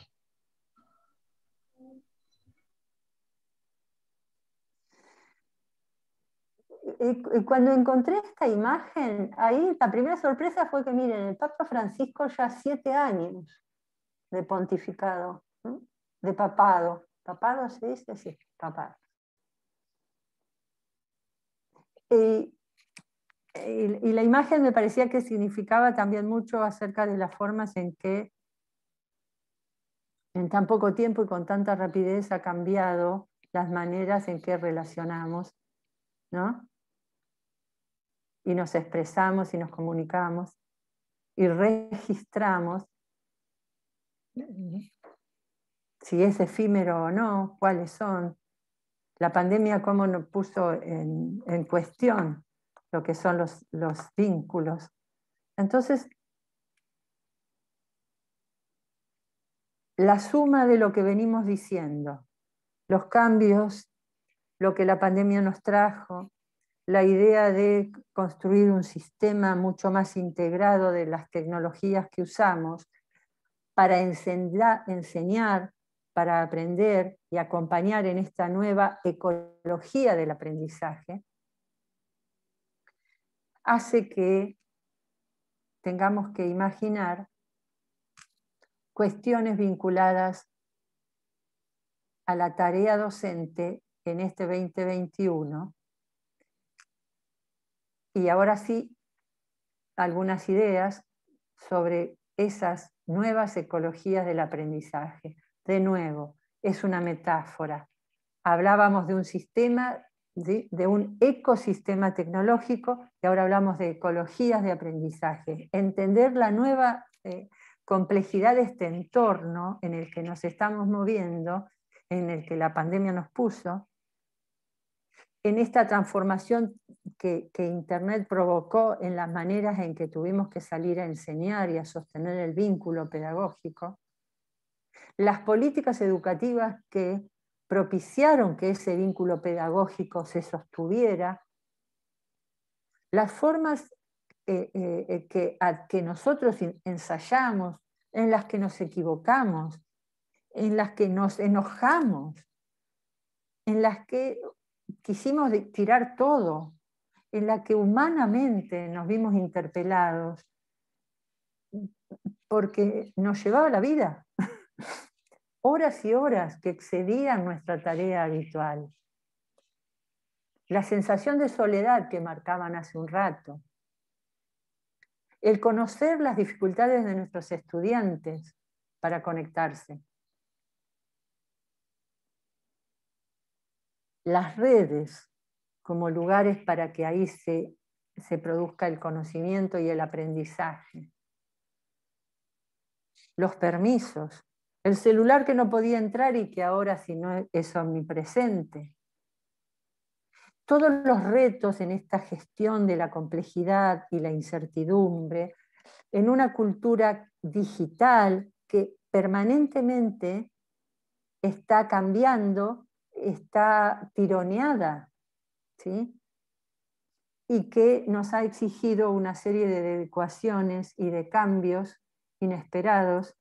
Cuando encontré esta imagen, ahí la primera sorpresa fue que, miren, el Papa Francisco ya siete años de pontificado, ¿no? De papado. ¿Papado se dice? Sí, papado. Y, y, y la imagen me parecía que significaba también mucho acerca de las formas en que en tan poco tiempo y con tanta rapidez ha cambiado las maneras en que relacionamos, ¿no? Y nos expresamos y nos comunicamos y registramos si es efímero o no, cuáles son. La pandemia cómo nos puso en, en cuestión lo que son los, los vínculos. Entonces, la suma de lo que venimos diciendo, los cambios, lo que la pandemia nos trajo, la idea de construir un sistema mucho más integrado de las tecnologías que usamos para enseñar, para aprender y acompañar en esta nueva ecología del aprendizaje, hace que tengamos que imaginar cuestiones vinculadas a la tarea docente en este veinte veintiuno. Y ahora sí, algunas ideas sobre esas nuevas ecologías del aprendizaje. De nuevo, es una metáfora. Hablábamos de un sistema, de, de un ecosistema tecnológico, y ahora hablamos de ecologías de aprendizaje. Entender la nueva eh, complejidad de este entorno en el que nos estamos moviendo, en el que la pandemia nos puso, en esta transformación que, que Internet provocó en las maneras en que tuvimos que salir a enseñar y a sostener el vínculo pedagógico, las políticas educativas que propiciaron que ese vínculo pedagógico se sostuviera, las formas eh, eh, que, a, que nosotros ensayamos, en las que nos equivocamos, en las que nos enojamos, en las que quisimos tirar todo, en la que humanamente nos vimos interpelados, porque nos llevaba la vida, horas y horas que excedían nuestra tarea habitual. La sensación de soledad que marcaban hace un rato, el conocer las dificultades de nuestros estudiantes para conectarse, las redes como lugares para que ahí se, se produzca el conocimiento y el aprendizaje. Los permisos, el celular que no podía entrar y que ahora si no es omnipresente. Todos los retos en esta gestión de la complejidad y la incertidumbre, en una cultura digital que permanentemente está cambiando, está tironeada, ¿sí? Y que nos ha exigido una serie de adecuaciones y de cambios inesperados.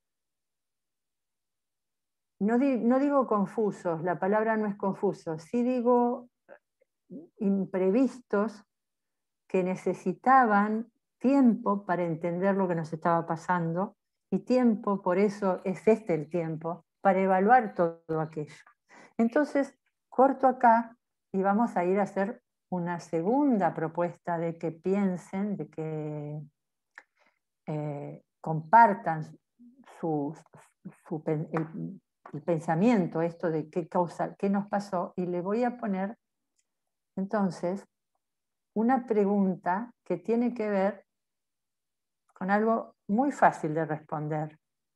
No, di, no digo confusos, la palabra no es confuso, sí digo imprevistos que necesitaban tiempo para entender lo que nos estaba pasando y tiempo, por eso es este el tiempo, para evaluar todo aquello. Entonces, corto acá y vamos a ir a hacer una segunda propuesta de que piensen, de que eh, compartan su, su, el, el pensamiento, esto de qué causa, qué nos pasó, y le voy a poner entonces una pregunta que tiene que ver con algo muy fácil de responder.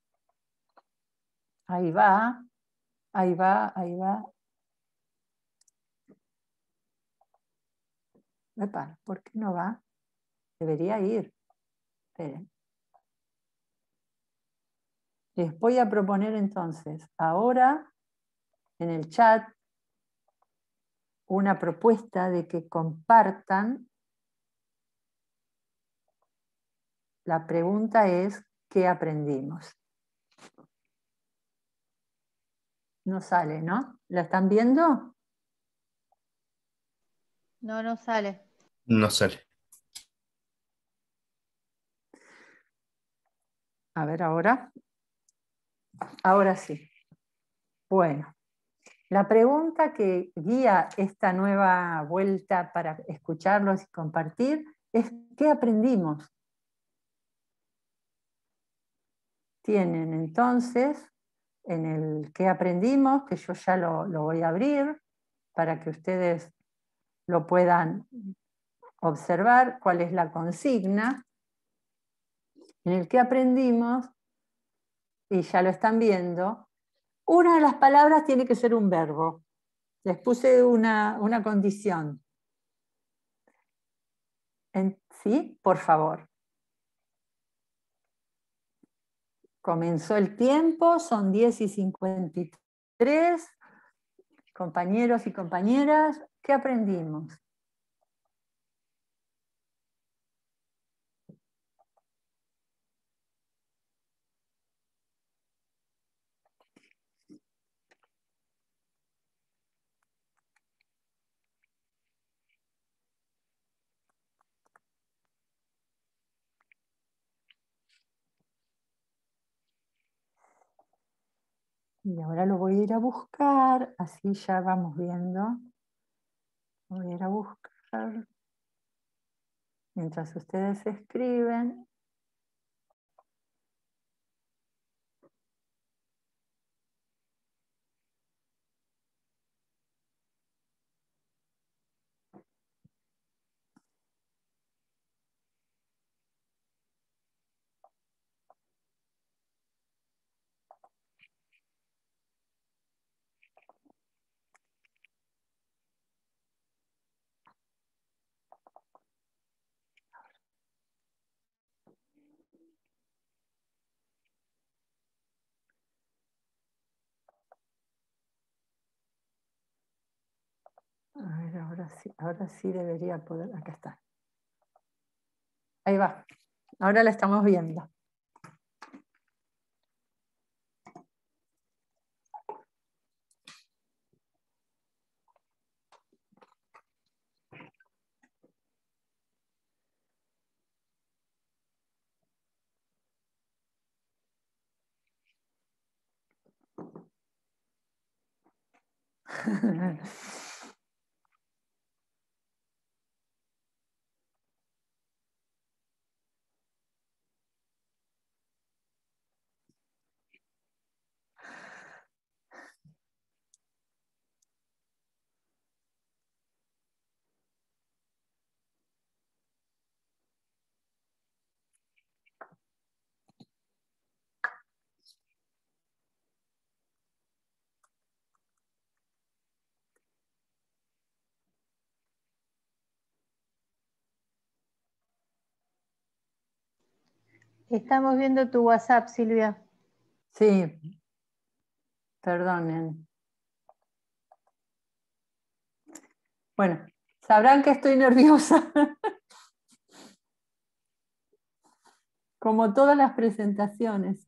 Ahí va, ahí va, ahí va. Epa, ¿por qué no va? Debería ir. Esperen. Les voy a proponer entonces ahora en el chat una propuesta de que compartan. La pregunta es, ¿qué aprendimos? No sale, ¿no? ¿La están viendo? No, no sale. No sale. A ver ahora. Ahora sí. Bueno, la pregunta que guía esta nueva vuelta para escucharlos y compartir es, ¿qué aprendimos? Tienen entonces en el ¿qué aprendimos? Que yo ya lo, lo voy a abrir para que ustedes lo puedan observar, cuál es la consigna. En el ¿qué aprendimos? Y ya lo están viendo, una de las palabras tiene que ser un verbo. Les puse una, una condición. En, ¿sí? Por favor. Comenzó el tiempo, son diez y cincuenta y tres. Compañeros y compañeras, ¿qué aprendimos? Y ahora lo voy a ir a buscar, así ya vamos viendo. Voy a ir a buscar. Mientras ustedes escriben. A ver, ahora sí, ahora sí debería poder. Acá está. Ahí va. Ahora la estamos viendo. Estamos viendo tu WhatsApp, Silvia. Sí, perdonen. Bueno, sabrán que estoy nerviosa. Como todas las presentaciones.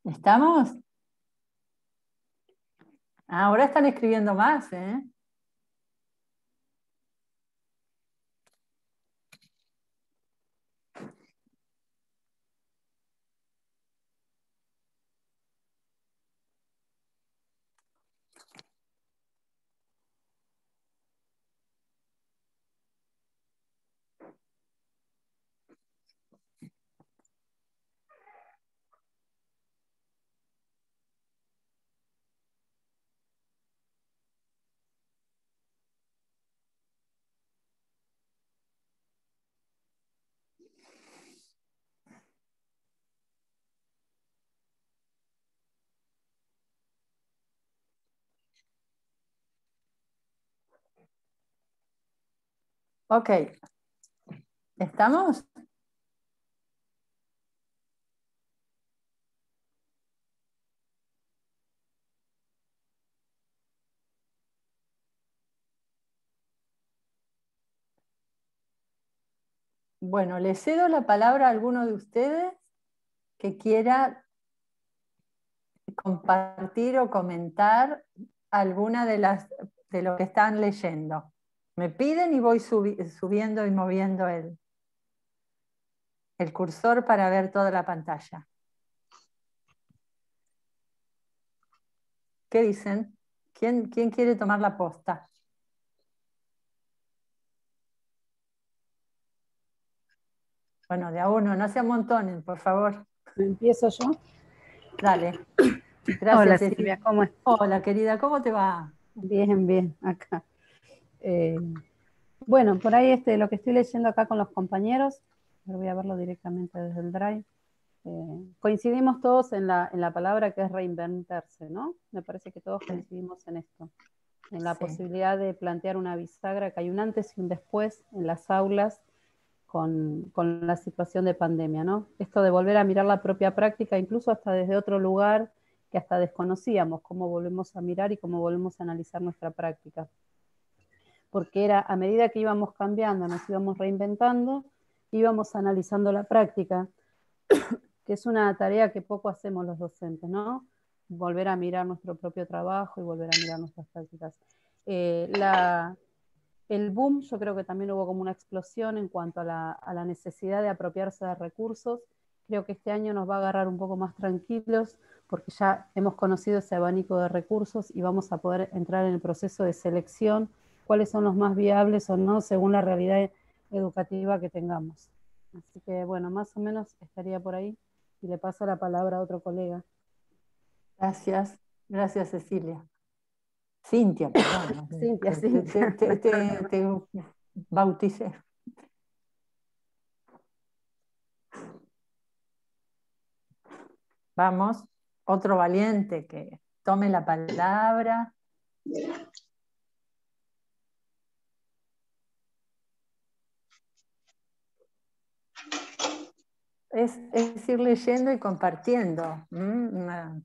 ¿Estamos? Ahora están escribiendo más, ¿eh? Ok. ¿Estamos? Bueno, le cedo la palabra a alguno de ustedes que quiera compartir o comentar alguna de las de lo que están leyendo. Me piden y voy subi subiendo y moviendo el, el cursor para ver toda la pantalla. ¿Qué dicen? ¿Quién, quién quiere tomar la posta? Bueno, de a uno, no se amontonen, por favor. ¿Empiezo yo? Dale. Gracias, Hola Cecilia. Silvia, ¿cómo estás? Hola, querida, ¿cómo te va? Bien, bien, acá. Eh, bueno, por ahí este, lo que estoy leyendo acá con los compañeros, pero voy a verlo directamente desde el Drive. Eh, coincidimos todos en la, en la palabra que es reinventarse, ¿no? Me parece que todos coincidimos en esto, en la Sí. posibilidad de plantear una bisagra, que hay un antes y un después en las aulas con, con la situación de pandemia, ¿no? Esto de volver a mirar la propia práctica, incluso hasta desde otro lugar que hasta desconocíamos, cómo volvemos a mirar y cómo volvemos a analizar nuestra práctica. Porque era, a medida que íbamos cambiando, nos íbamos reinventando, íbamos analizando la práctica, que es una tarea que poco hacemos los docentes, ¿no? Volver a mirar nuestro propio trabajo y volver a mirar nuestras prácticas. Eh, la, el boom, yo creo que también hubo como una explosión en cuanto a la, a la necesidad de apropiarse de recursos. Creo que este año nos va a agarrar un poco más tranquilos, porque ya hemos conocido ese abanico de recursos y vamos a poder entrar en el proceso de selección, cuáles son los más viables o no, según la realidad educativa que tengamos. Así que, bueno, más o menos estaría por ahí. Y le paso la palabra a otro colega. Gracias, gracias Cecilia. Cintia, perdón. Cintia, te, Cintia. Te, te, te, te bauticé. Vamos, otro valiente que tome la palabra. Es, es ir leyendo y compartiendo. ¿Mm?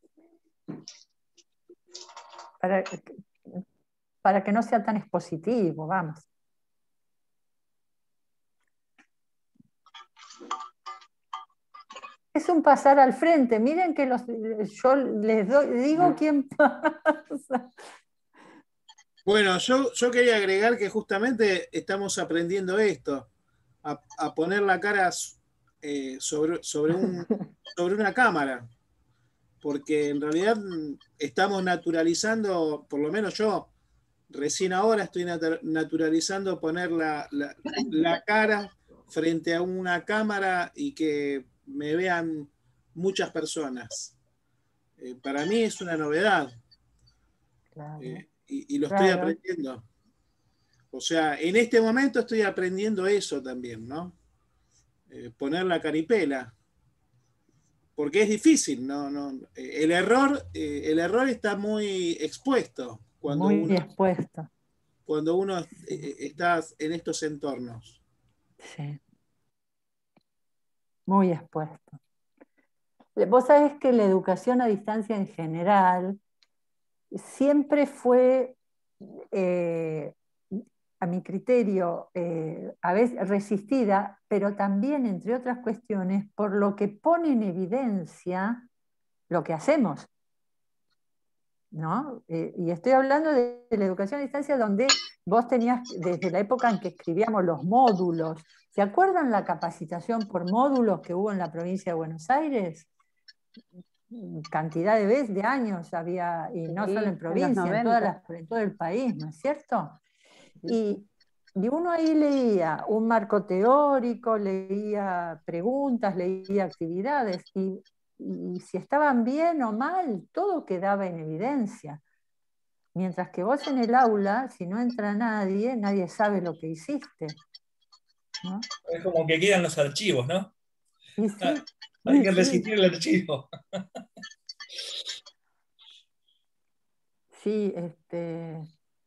Para, para que no sea tan expositivo, vamos. Es un pasar al frente. Miren que los, yo les doy, digo quién pasa. Bueno, yo, yo quería agregar que justamente estamos aprendiendo esto, a, a poner la cara eh, sobre, sobre, un, sobre una cámara, porque en realidad estamos naturalizando, por lo menos yo, recién ahora estoy naturalizando poner la, la, la cara frente a una cámara y que me vean muchas personas. Eh, para mí es una novedad. Claro. Eh, y, y lo Claro. estoy aprendiendo. O sea, en este momento estoy aprendiendo eso también, ¿no? Eh, poner la caripela. Porque es difícil, ¿no? no eh, el, error, eh, el error está muy expuesto cuando muy uno, expuesto. cuando uno eh, está en estos entornos. Sí. Muy expuesto. Vos sabés que la educación a distancia en general siempre fue, eh, a mi criterio, eh, a veces resistida, pero también, entre otras cuestiones, por lo que pone en evidencia lo que hacemos, ¿no? Eh, y estoy hablando de, de la educación a distancia donde vos tenías, desde la época en que escribíamos los módulos, ¿se acuerdan la capacitación por módulos que hubo en la provincia de Buenos Aires? Cantidad de veces, de años había, y no Sí, solo en en los provincia, en, todas las, en todo el país, ¿no es cierto? Y, y uno ahí leía un marco teórico, leía preguntas, leía actividades, y, y si estaban bien o mal, todo quedaba en evidencia. Mientras que vos en el aula, si no entra nadie, nadie sabe lo que hiciste, ¿no? Es como que quedan los archivos, ¿no? Y sí, Ah, hay que sí. resistir el archivo. Sí, este,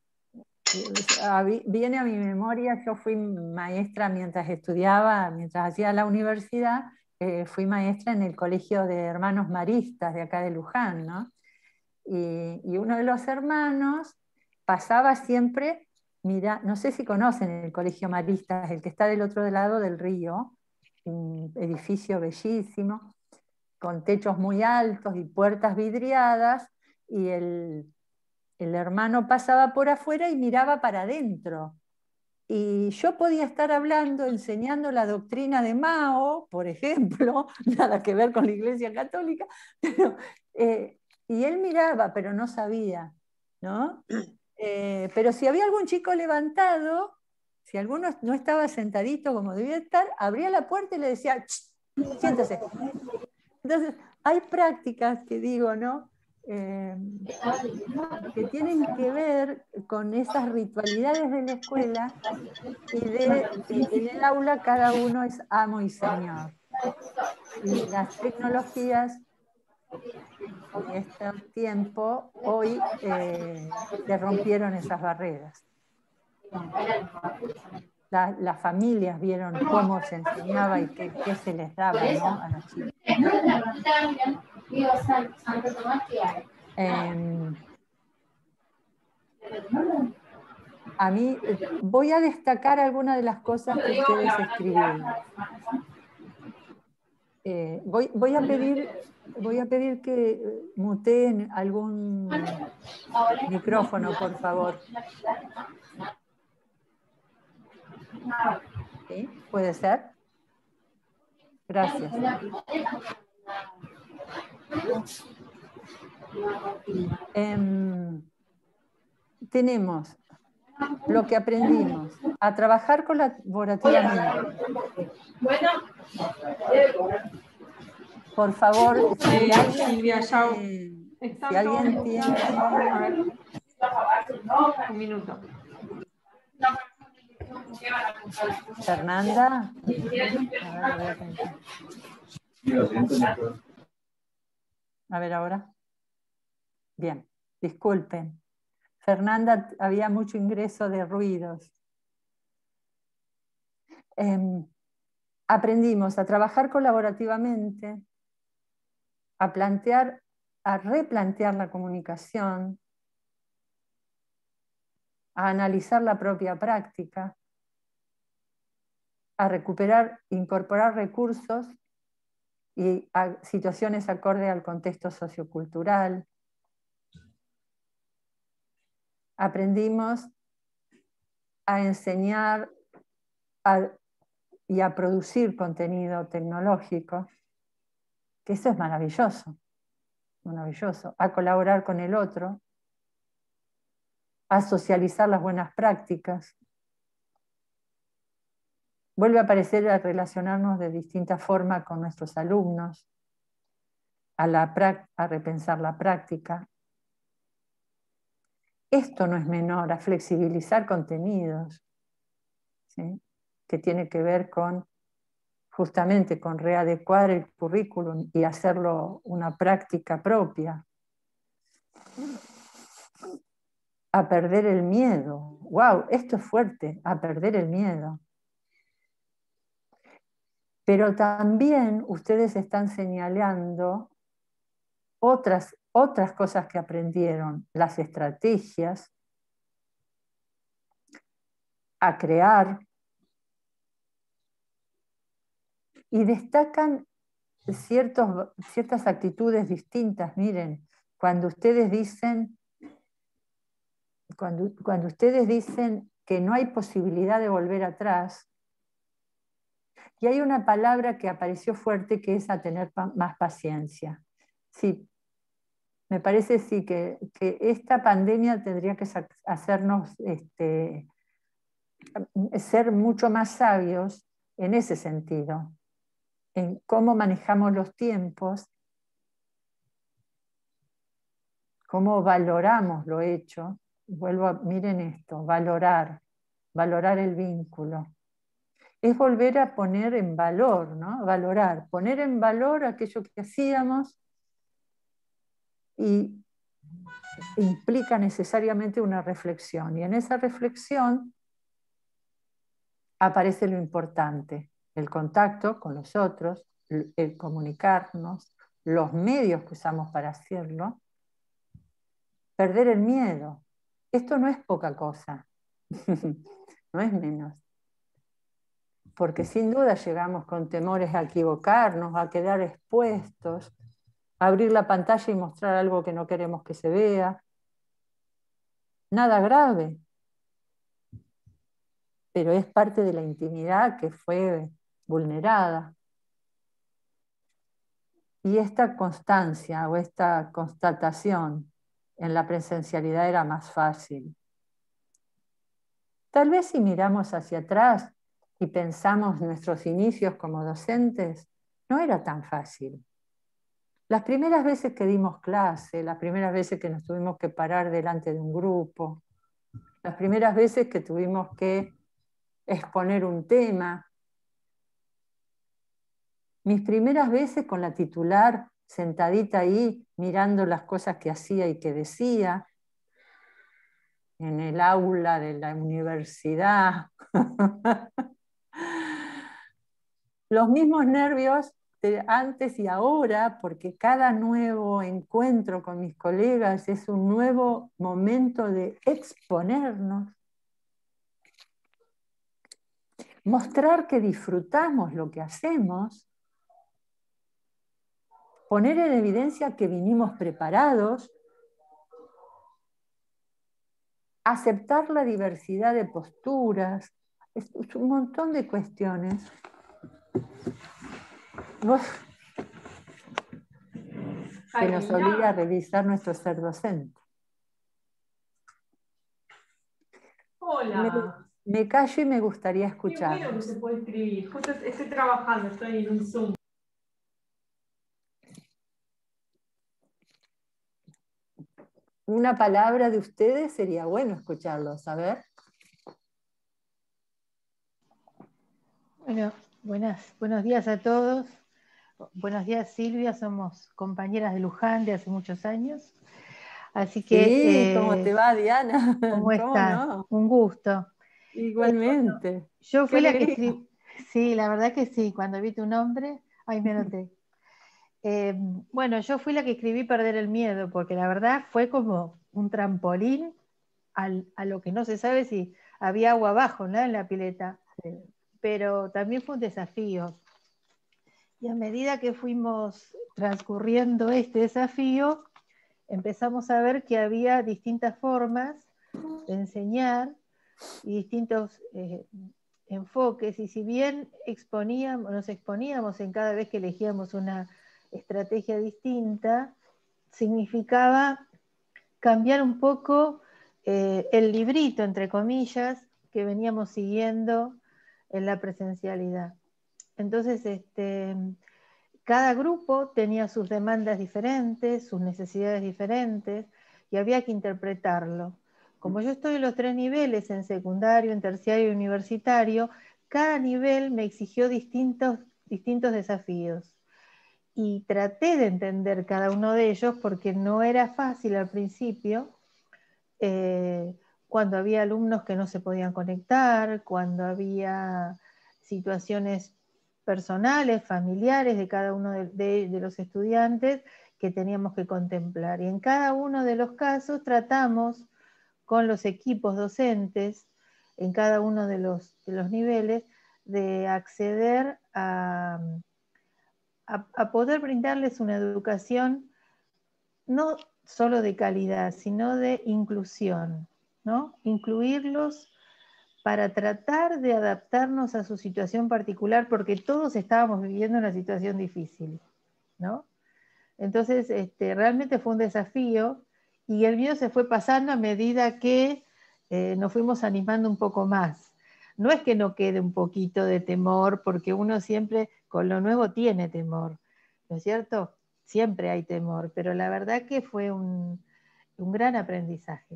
viene a mi memoria, yo fui maestra mientras estudiaba, mientras hacía la universidad, eh, fui maestra en el colegio de hermanos maristas de acá de Luján, ¿no? Y, y uno de los hermanos pasaba siempre, mira, no sé si conocen el colegio maristas, el que está del otro lado del río, un edificio bellísimo, con techos muy altos y puertas vidriadas, y el, el hermano pasaba por afuera y miraba para adentro. Y yo podía estar hablando, enseñando la doctrina de Mao, por ejemplo, nada que ver con la Iglesia Católica, pero, eh, y él miraba, pero no sabía, ¿no? Eh, pero si había algún chico levantado, si alguno no estaba sentadito como debía estar, abría la puerta y le decía, siéntese. Entonces, hay prácticas que digo, ¿no? Eh, que tienen que ver con esas ritualidades de la escuela y de que en el aula cada uno es amo y señor. Y las tecnologías de este tiempo hoy eh, se rompieron esas barreras. La, las familias vieron cómo se enseñaba y qué, qué se les daba, ¿no? A los chicos. Eh, a mí voy a destacar algunas de las cosas que ustedes escribieron. Eh, voy, voy, a pedir, voy a pedir que muteen algún micrófono, por favor. ¿Sí? ¿Puede ser? Gracias. Eh, tenemos lo que aprendimos, a trabajar colaborativamente. Por favor, si Eh, alguien Silvia, ya tiene, está si alguien todo. tiene... A ver. Un minuto. Fernanda. A ver, voy a pensar. A ver ahora. Bien, disculpen. Fernanda, había mucho ingreso de ruidos. Eh, aprendimos a trabajar colaborativamente, a plantear, a replantear la comunicación, a analizar la propia práctica, a recuperar, incorporar recursos y a situaciones acorde al contexto sociocultural. Aprendimos a enseñar a, y a producir contenido tecnológico, que eso es maravilloso, maravilloso, a colaborar con el otro, a socializar las buenas prácticas. Vuelve a aparecer a relacionarnos de distinta forma con nuestros alumnos, a, la, a repensar la práctica. Esto no es menor, a flexibilizar contenidos, ¿sí? Que tiene que ver con, justamente con readecuar el currículum y hacerlo una práctica propia. A perder el miedo. ¡Wow! Esto es fuerte, a perder el miedo. Pero también ustedes están señalando otras, otras cosas que aprendieron, las estrategias, a crear, y destacan ciertos, ciertas actitudes distintas. Miren, cuando ustedes dicen, cuando, cuando ustedes dicen que no hay posibilidad de volver atrás, y hay una palabra que apareció fuerte que es a tener más paciencia. Sí, me parece sí que, que esta pandemia tendría que hacernos este, ser mucho más sabios en ese sentido, en cómo manejamos los tiempos, cómo valoramos lo hecho. Vuelvo a, miren esto, valorar, valorar el vínculo. Es volver a poner en valor, ¿no? Valorar, poner en valor aquello que hacíamos y implica necesariamente una reflexión. Y en esa reflexión aparece lo importante, el contacto con los otros, el comunicarnos, los medios que usamos para hacerlo, perder el miedo. Esto no es poca cosa, no es menos. Porque sin duda llegamos con temores a equivocarnos, a quedar expuestos, a abrir la pantalla y mostrar algo que no queremos que se vea. Nada grave, pero es parte de la intimidad que fue vulnerada. Y esta constancia o esta constatación en la presencialidad era más fácil. Tal vez si miramos hacia atrás y pensamos nuestros inicios como docentes, no era tan fácil. Las primeras veces que dimos clase, las primeras veces que nos tuvimos que parar delante de un grupo, las primeras veces que tuvimos que exponer un tema, mis primeras veces con la titular sentadita ahí mirando las cosas que hacía y que decía, en el aula de la universidad. Los mismos nervios de antes y ahora, porque cada nuevo encuentro con mis colegas es un nuevo momento de exponernos. Mostrar que disfrutamos lo que hacemos. Poner en evidencia que vinimos preparados. Aceptar la diversidad de posturas. Es un montón de cuestiones. Que nos obliga a revisar nuestro ser docente. Hola. Me, me callo y me gustaría escuchar. Qué bueno que se puede escribir. Justo estoy trabajando, estoy en un Zoom. Una palabra de ustedes sería bueno escucharlos, a ver. Bueno, buenas, buenos días a todos. Buenos días, Silvia, somos compañeras de Luján de hace muchos años. Así que, sí, eh, ¿cómo te va, Diana? ¿Cómo estás? No? Un gusto. Igualmente. Eh, yo fui Qué la alegría. que escribí. Sí, la verdad que sí, cuando vi tu nombre, ahí me anoté. Eh, bueno, yo fui la que escribí Perder el Miedo, porque la verdad fue como un trampolín al, a lo que no se sabe si había agua abajo, ¿no? En la pileta. Sí. Pero también fue un desafío. Y a medida que fuimos transcurriendo este desafío, empezamos a ver que había distintas formas de enseñar y distintos eh, enfoques, y si bien exponíamos, nos exponíamos en cada vez que elegíamos una estrategia distinta, significaba cambiar un poco eh, el librito, entre comillas, que veníamos siguiendo en la presencialidad. Entonces, este, cada grupo tenía sus demandas diferentes, sus necesidades diferentes, y había que interpretarlo. Como yo estoy en los tres niveles, en secundario, en terciario y universitario, cada nivel me exigió distintos, distintos desafíos. Y traté de entender cada uno de ellos porque no era fácil al principio, eh, cuando había alumnos que no se podían conectar, cuando había situaciones personales, familiares de cada uno de, de, de los estudiantes que teníamos que contemplar. Y en cada uno de los casos tratamos con los equipos docentes, en cada uno de los, de los niveles, de acceder a, a, a poder brindarles una educación no solo de calidad, sino de inclusión, ¿no? Incluirlos para tratar de adaptarnos a su situación particular, porque todos estábamos viviendo una situación difícil, ¿no? Entonces, este, realmente fue un desafío, y el mío se fue pasando a medida que eh, nos fuimos animando un poco más. No es que no quede un poquito de temor, porque uno siempre con lo nuevo tiene temor, ¿no es cierto? Siempre hay temor, pero la verdad que fue un, un gran aprendizaje.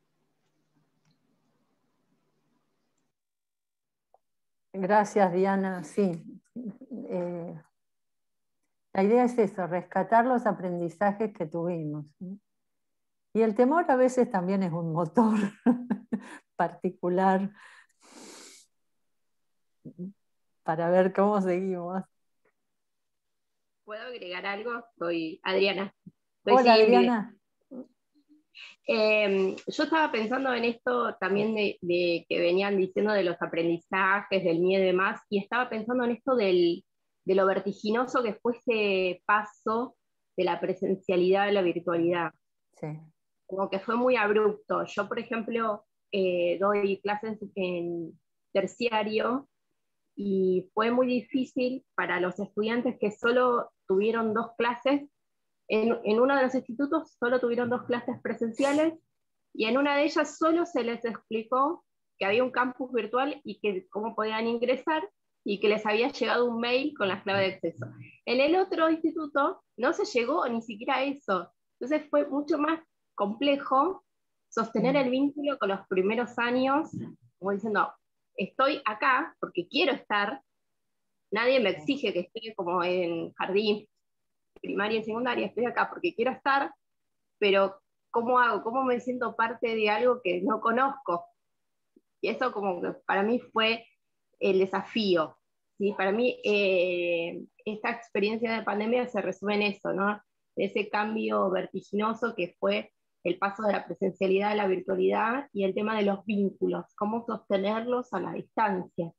Gracias, Diana. Sí. Eh, la idea es eso, rescatar los aprendizajes que tuvimos. Y el temor a veces también es un motor particular para ver cómo seguimos. ¿Puedo agregar algo? Soy Adriana. Soy Hola, Cindy. Adriana. Eh, yo estaba pensando en esto también de, de que venían diciendo de los aprendizajes, del miedo y demás, y estaba pensando en esto del, de lo vertiginoso que fue ese paso de la presencialidad a la virtualidad. Sí. Como que fue muy abrupto. Yo, por ejemplo, eh, doy clases en terciario y fue muy difícil para los estudiantes que solo tuvieron dos clases. En, en uno de los institutos solo tuvieron dos clases presenciales y en una de ellas solo se les explicó que había un campus virtual y que cómo podían ingresar y que les había llegado un mail con las claves de acceso. En el otro instituto no se llegó ni siquiera a eso. Entonces fue mucho más complejo sostener el vínculo con los primeros años, como diciendo, estoy acá porque quiero estar, nadie me exige que esté como en jardín, primaria y secundaria, estoy acá porque quiero estar, pero ¿cómo hago? ¿Cómo me siento parte de algo que no conozco? Y eso como que para mí fue el desafío, ¿sí? Para mí eh, esta experiencia de pandemia se resume en eso, ¿no? Ese cambio vertiginoso que fue el paso de la presencialidad a la virtualidad y el tema de los vínculos, cómo sostenerlos a la distancia.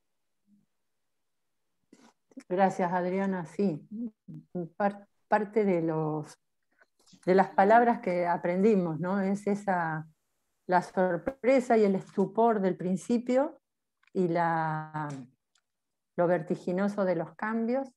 Gracias, Adriana. Sí, Par- parte de, los, de las palabras que aprendimos, ¿no? Es esa, la sorpresa y el estupor del principio y la, lo vertiginoso de los cambios.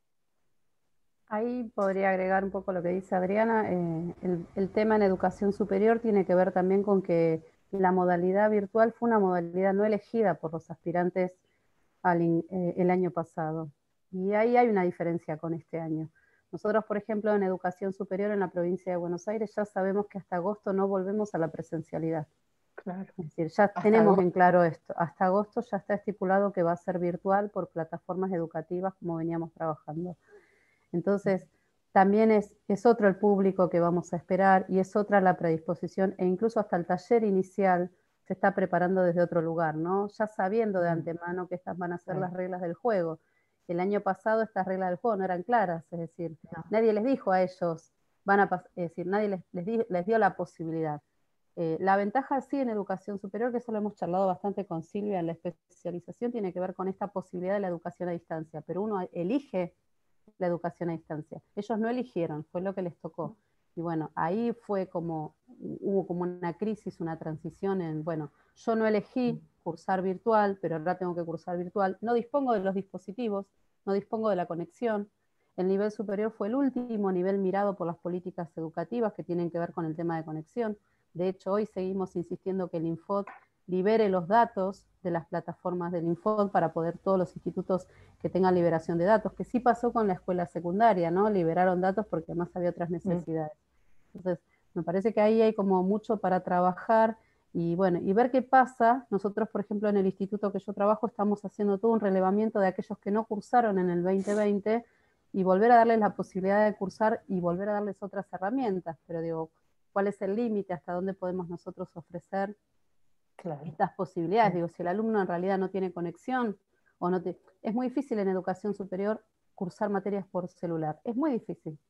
Ahí podría agregar un poco lo que dice Adriana. Eh, el, el tema en educación superior tiene que ver también con que la modalidad virtual fue una modalidad no elegida por los aspirantes al, eh, el año pasado. Y ahí hay una diferencia con este año. Nosotros, por ejemplo, en educación superior en la provincia de Buenos Aires ya sabemos que hasta agosto no volvemos a la presencialidad. Claro. Es decir, ya Hasta tenemos agosto. en claro esto. Hasta agosto ya está estipulado que va a ser virtual por plataformas educativas como veníamos trabajando. Entonces, también es, es otro el público que vamos a esperar y es otra la predisposición, e incluso hasta el taller inicial se está preparando desde otro lugar, ¿no? Ya sabiendo de antemano que estas van a ser las reglas del juego. El año pasado estas reglas del juego no eran claras, es decir, no. nadie les dijo a ellos, van a es decir, nadie les, les, di, les dio la posibilidad. Eh, la ventaja sí en educación superior, que eso lo hemos charlado bastante con Silvia en la especialización, tiene que ver con esta posibilidad de la educación a distancia, pero uno elige la educación a distancia. Ellos no eligieron, fue lo que les tocó. Y bueno, ahí fue como, hubo como una crisis, una transición en, bueno, yo no elegí cursar virtual, pero ahora tengo que cursar virtual. No dispongo de los dispositivos, no dispongo de la conexión. El nivel superior fue el último nivel mirado por las políticas educativas que tienen que ver con el tema de conexión. De hecho, hoy seguimos insistiendo que el Infod libere los datos de las plataformas del Infod para poder todos los institutos que tengan liberación de datos, que sí pasó con la escuela secundaria, ¿no? Liberaron datos porque además había otras necesidades. Entonces, me parece que ahí hay como mucho para trabajar y bueno, y ver qué pasa. Nosotros, por ejemplo, en el instituto que yo trabajo, estamos haciendo todo un relevamiento de aquellos que no cursaron en el veinte veinte y volver a darles la posibilidad de cursar y volver a darles otras herramientas. Pero digo, ¿cuál es el límite? ¿Hasta dónde podemos nosotros ofrecer Claro. estas posibilidades? Digo, si el alumno en realidad no tiene conexión o no te... Es muy difícil en educación superior cursar materias por celular. Es muy difícil.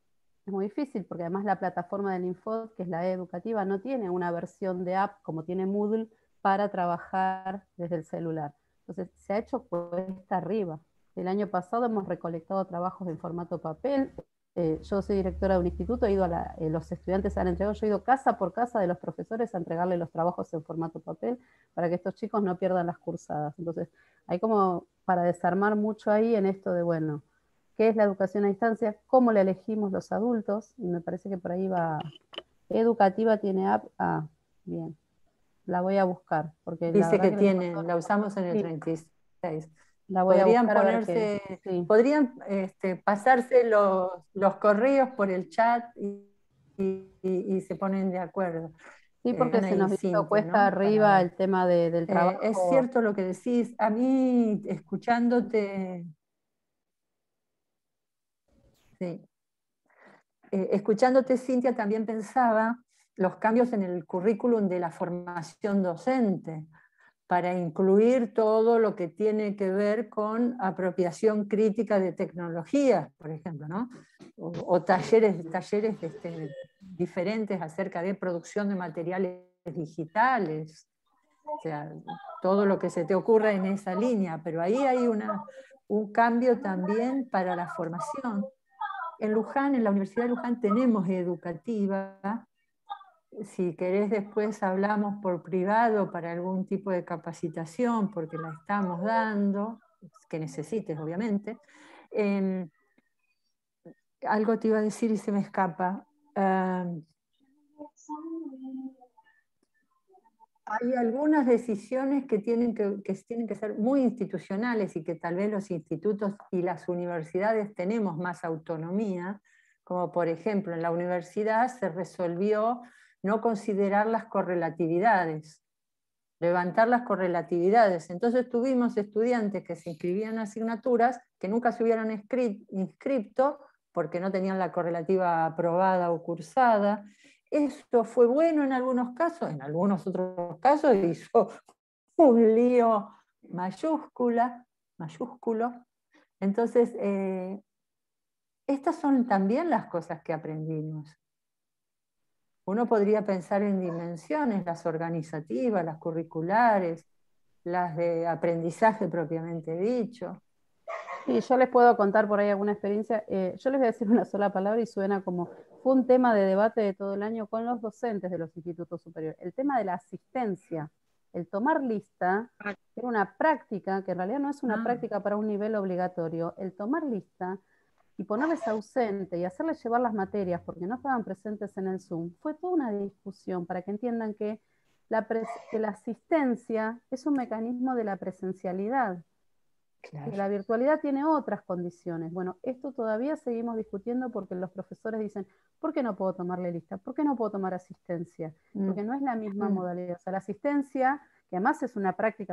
Es muy difícil porque además la plataforma del Infod, que es la educativa, no tiene una versión de app como tiene Moodle para trabajar desde el celular. Entonces se ha hecho cuesta arriba. El año pasado hemos recolectado trabajos en formato papel. Eh, yo soy directora de un instituto, he ido a la, eh, los estudiantes han entregado, yo he ido casa por casa de los profesores a entregarle los trabajos en formato papel para que estos chicos no pierdan las cursadas. Entonces, hay como para desarmar mucho ahí en esto de, bueno, ¿qué es la educación a distancia? ¿Cómo la elegimos los adultos? Y me parece que por ahí va. Educativa tiene app. Ah, bien. La voy a buscar. Porque Dice la que, que tiene, nosotros... la usamos en el sí. treinta y seis. La voy Podrían a buscar a ver ponerse, qué, sí. podrían este, pasarse los, los correos por el chat y, y, y se ponen de acuerdo. Sí, porque Eh, se y nos hizo Cintia, cuesta ¿no? arriba el tema de, del Eh, trabajo. es cierto lo que decís. A mí, escuchándote, sí, eh, escuchándote, Cintia, también pensaba los cambios en el currículum de la formación docente, para incluir todo lo que tiene que ver con apropiación crítica de tecnologías, por ejemplo, ¿no? o, o talleres, talleres este, diferentes acerca de producción de materiales digitales, o sea, todo lo que se te ocurra en esa línea, pero ahí hay una, un cambio también para la formación. En Luján, en la Universidad de Luján, tenemos educativa. Si querés después hablamos por privado para algún tipo de capacitación, porque la estamos dando, que necesites obviamente. Eh, algo te iba a decir y se me escapa. Uh, hay algunas decisiones que tienen que, que tienen que ser muy institucionales y que tal vez los institutos y las universidades tenemos más autonomía, como por ejemplo en la universidad se resolvió no considerar las correlatividades, levantar las correlatividades. Entonces tuvimos estudiantes que se inscribían en asignaturas que nunca se hubieran inscrito porque no tenían la correlativa aprobada o cursada. Esto fue bueno en algunos casos, en algunos otros casos hizo un lío mayúscula, mayúsculo. Entonces, eh, estas son también las cosas que aprendimos. Uno podría pensar en dimensiones, las organizativas, las curriculares, las de aprendizaje propiamente dicho. Sí, yo les puedo contar por ahí alguna experiencia. Eh, yo les voy a decir una sola palabra y suena como, fue un tema de debate de todo el año con los docentes de los institutos superiores. El tema de la asistencia, el tomar lista, era una práctica, que en realidad no es una ah. práctica para un nivel obligatorio, el tomar lista y ponerles ausente y hacerles llevar las materias porque no estaban presentes en el Zoom, fue toda una discusión para que entiendan que la, que la asistencia es un mecanismo de la presencialidad. Claro. Que la virtualidad tiene otras condiciones. Bueno, esto todavía seguimos discutiendo porque los profesores dicen, ¿por qué no puedo tomarle lista? ¿Por qué no puedo tomar asistencia? Mm. Porque no es la misma mm. modalidad. O sea, la asistencia, que además es una práctica.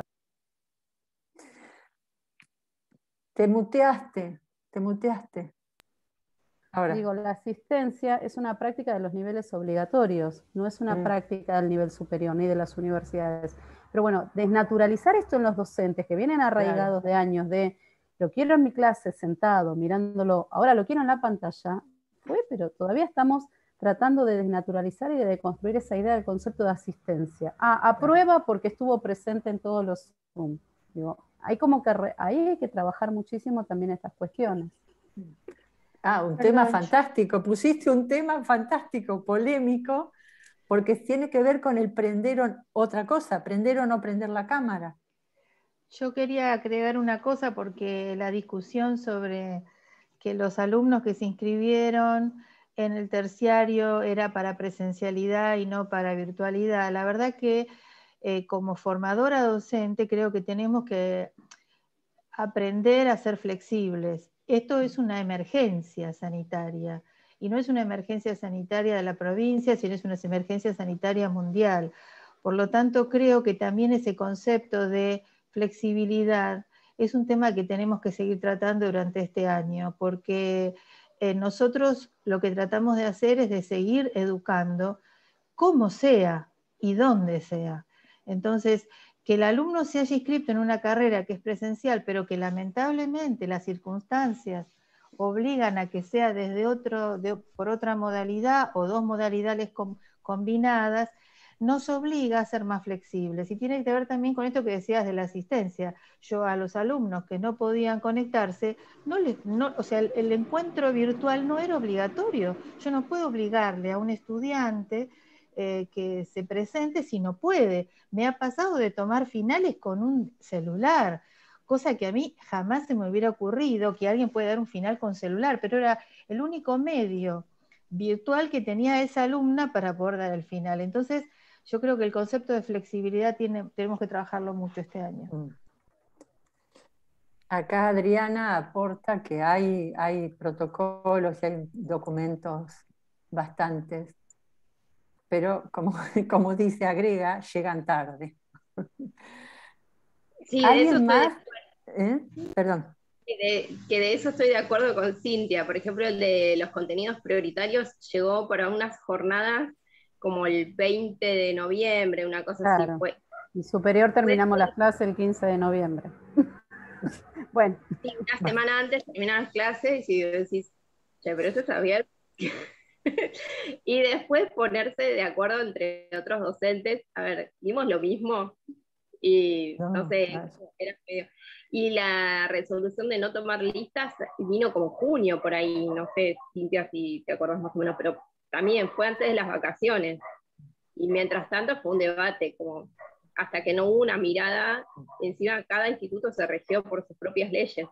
Te muteaste, te muteaste. Ahora. Digo, la asistencia es una práctica de los niveles obligatorios, no es una mm. práctica del nivel superior ni de las universidades. Pero bueno, desnaturalizar esto en los docentes que vienen arraigados claro. de años de lo quiero en mi clase sentado, mirándolo, ahora lo quiero en la pantalla, fue, pero todavía estamos tratando de desnaturalizar y de deconstruir esa idea del concepto de asistencia. Ah, aprueba porque estuvo presente en todos los Zoom. Digo, hay como que re, ahí hay que trabajar muchísimo también estas cuestiones. Ah, un Perdón. tema fantástico, pusiste un tema fantástico, polémico, porque tiene que ver con el prender o, otra cosa, prender o no prender la cámara. Yo quería agregar una cosa porque la discusión sobre que los alumnos que se inscribieron en el terciario era para presencialidad y no para virtualidad. La verdad que eh, como formadora docente creo que tenemos que aprender a ser flexibles. Esto es una emergencia sanitaria. Y no es una emergencia sanitaria de la provincia, sino es una emergencia sanitaria mundial. Por lo tanto, creo que también ese concepto de flexibilidad es un tema que tenemos que seguir tratando durante este año, porque eh, nosotros lo que tratamos de hacer es de seguir educando como sea y donde sea. Entonces, que el alumno se haya inscrito en una carrera que es presencial, pero que lamentablemente las circunstancias obligan a que sea desde otro, de, por otra modalidad o dos modalidades com, combinadas, nos obliga a ser más flexibles. Y tiene que ver también con esto que decías de la asistencia. Yo a los alumnos que no podían conectarse, no les, no, o sea, el, el encuentro virtual no era obligatorio. Yo no puedo obligarle a un estudiante eh, que se presente si no puede. Me ha pasado de tomar finales con un celular, cosa que a mí jamás se me hubiera ocurrido que alguien puede dar un final con celular, pero era el único medio virtual que tenía esa alumna para poder dar el final. Entonces, yo creo que el concepto de flexibilidad tiene, tenemos que trabajarlo mucho este año. Acá Adriana aporta que hay, hay protocolos y hay documentos bastantes, pero como, como dice, agrega, llegan tarde. Sí, de ¿Alguien eso estoy más? de ¿Eh? Perdón. Que de, que de eso estoy de acuerdo con Cintia. Por ejemplo, el de los contenidos prioritarios llegó para unas jornadas como el veinte de noviembre, una cosa Claro. así. Fue, Y superior terminamos las clases el quince de noviembre. Bueno. Sí, una semana antes terminan las clases y decís, che, pero eso está bien. Y después ponerse de acuerdo entre otros docentes, a ver, ¿vimos lo mismo? Y no, no sé, no. Era medio... Y la resolución de no tomar listas vino como junio por ahí, no sé, Cintia, si te acuerdas más o menos, pero también fue antes de las vacaciones. Y mientras tanto fue un debate, como hasta que no hubo una mirada, encima cada instituto se regió por sus propias leyes.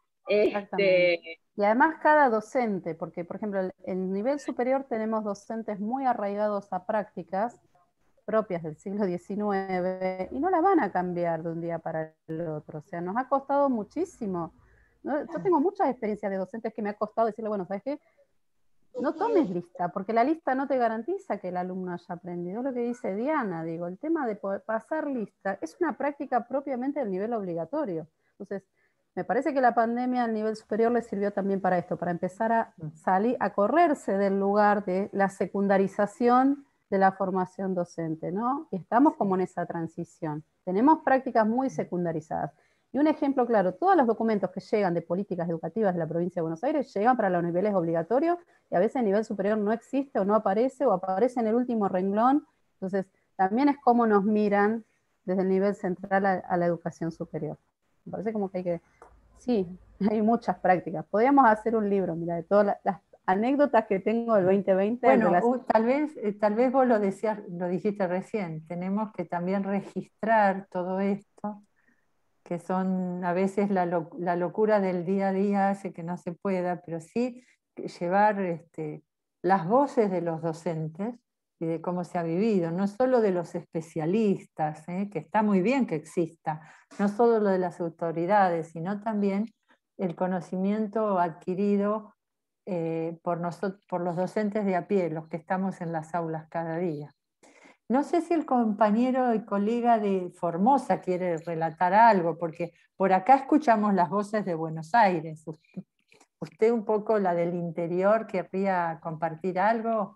Este... Y además cada docente, porque por ejemplo, el, el nivel superior tenemos docentes muy arraigados a prácticas propias del siglo diecinueve y no la van a cambiar de un día para el otro. O sea, nos ha costado muchísimo. ¿No? Yo tengo muchas experiencias de docentes que me ha costado decirle, bueno, ¿sabes qué? No tomes lista, porque la lista no te garantiza que el alumno haya aprendido. Es lo que dice Diana, digo, el tema de poder pasar lista es una práctica propiamente del nivel obligatorio. Entonces, me parece que la pandemia al nivel superior le sirvió también para esto, para empezar a salir, a correrse del lugar de la secundarización de la formación docente, ¿no? Y estamos como en esa transición. Tenemos prácticas muy secundarizadas. Y un ejemplo claro, todos los documentos que llegan de políticas educativas de la provincia de Buenos Aires llegan para los niveles obligatorios y a veces el nivel superior no existe o no aparece o aparece en el último renglón. Entonces, también es cómo nos miran desde el nivel central a, a la educación superior. Me parece como que hay que... Sí, hay muchas prácticas. Podríamos hacer un libro, mira, de todas las, las anécdotas que tengo del veinte veinte. Bueno, las... uh, tal vez, eh, tal vez vos lo decías, lo dijiste recién, tenemos que también registrar todo esto, que son a veces la, lo, la locura del día a día hace que no se pueda, pero sí llevar este, las voces de los docentes y de cómo se ha vivido, no solo de los especialistas, ¿eh? Que está muy bien que exista, no solo lo de las autoridades, sino también el conocimiento adquirido eh, por, nosotros, por los docentes de a pie, los que estamos en las aulas cada día. No sé si el compañero y colega de Formosa quiere relatar algo, porque por acá escuchamos las voces de Buenos Aires. ¿Usted un poco, la del interior, querría compartir algo?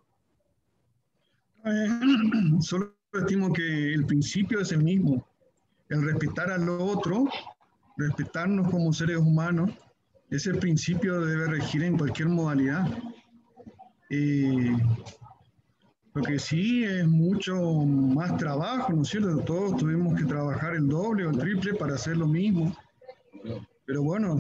Eh, solo estimo que el principio es el mismo, el respetar al otro, respetarnos como seres humanos, ese principio debe regir en cualquier modalidad. Eh, Lo que sí es mucho más trabajo, ¿no es cierto? Todos tuvimos que trabajar el doble o el triple para hacer lo mismo. Pero bueno,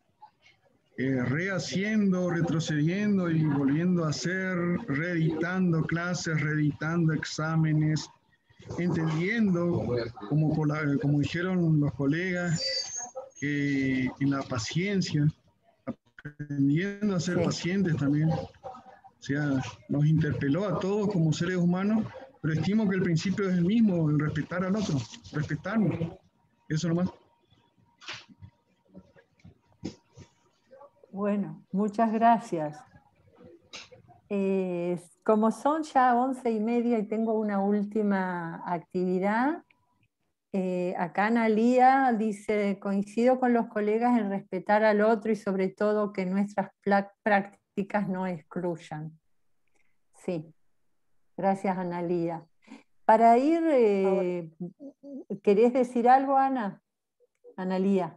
eh, rehaciendo, retrocediendo y volviendo a hacer, reeditando clases, reeditando exámenes, entendiendo, como, como dijeron los colegas, que en la paciencia, aprendiendo a ser sí. pacientes también. O sea, nos interpeló a todos como seres humanos, pero estimo que el principio es el mismo, el respetar al otro, respetarnos. Eso nomás. Bueno, muchas gracias. Eh, como son ya once y media y tengo una última actividad, eh, acá Analía dice, coincido con los colegas en respetar al otro y sobre todo que nuestras prácticas no excluyan. Sí, gracias Analía. Para ir, eh, ¿querés decir algo, Ana? Analía.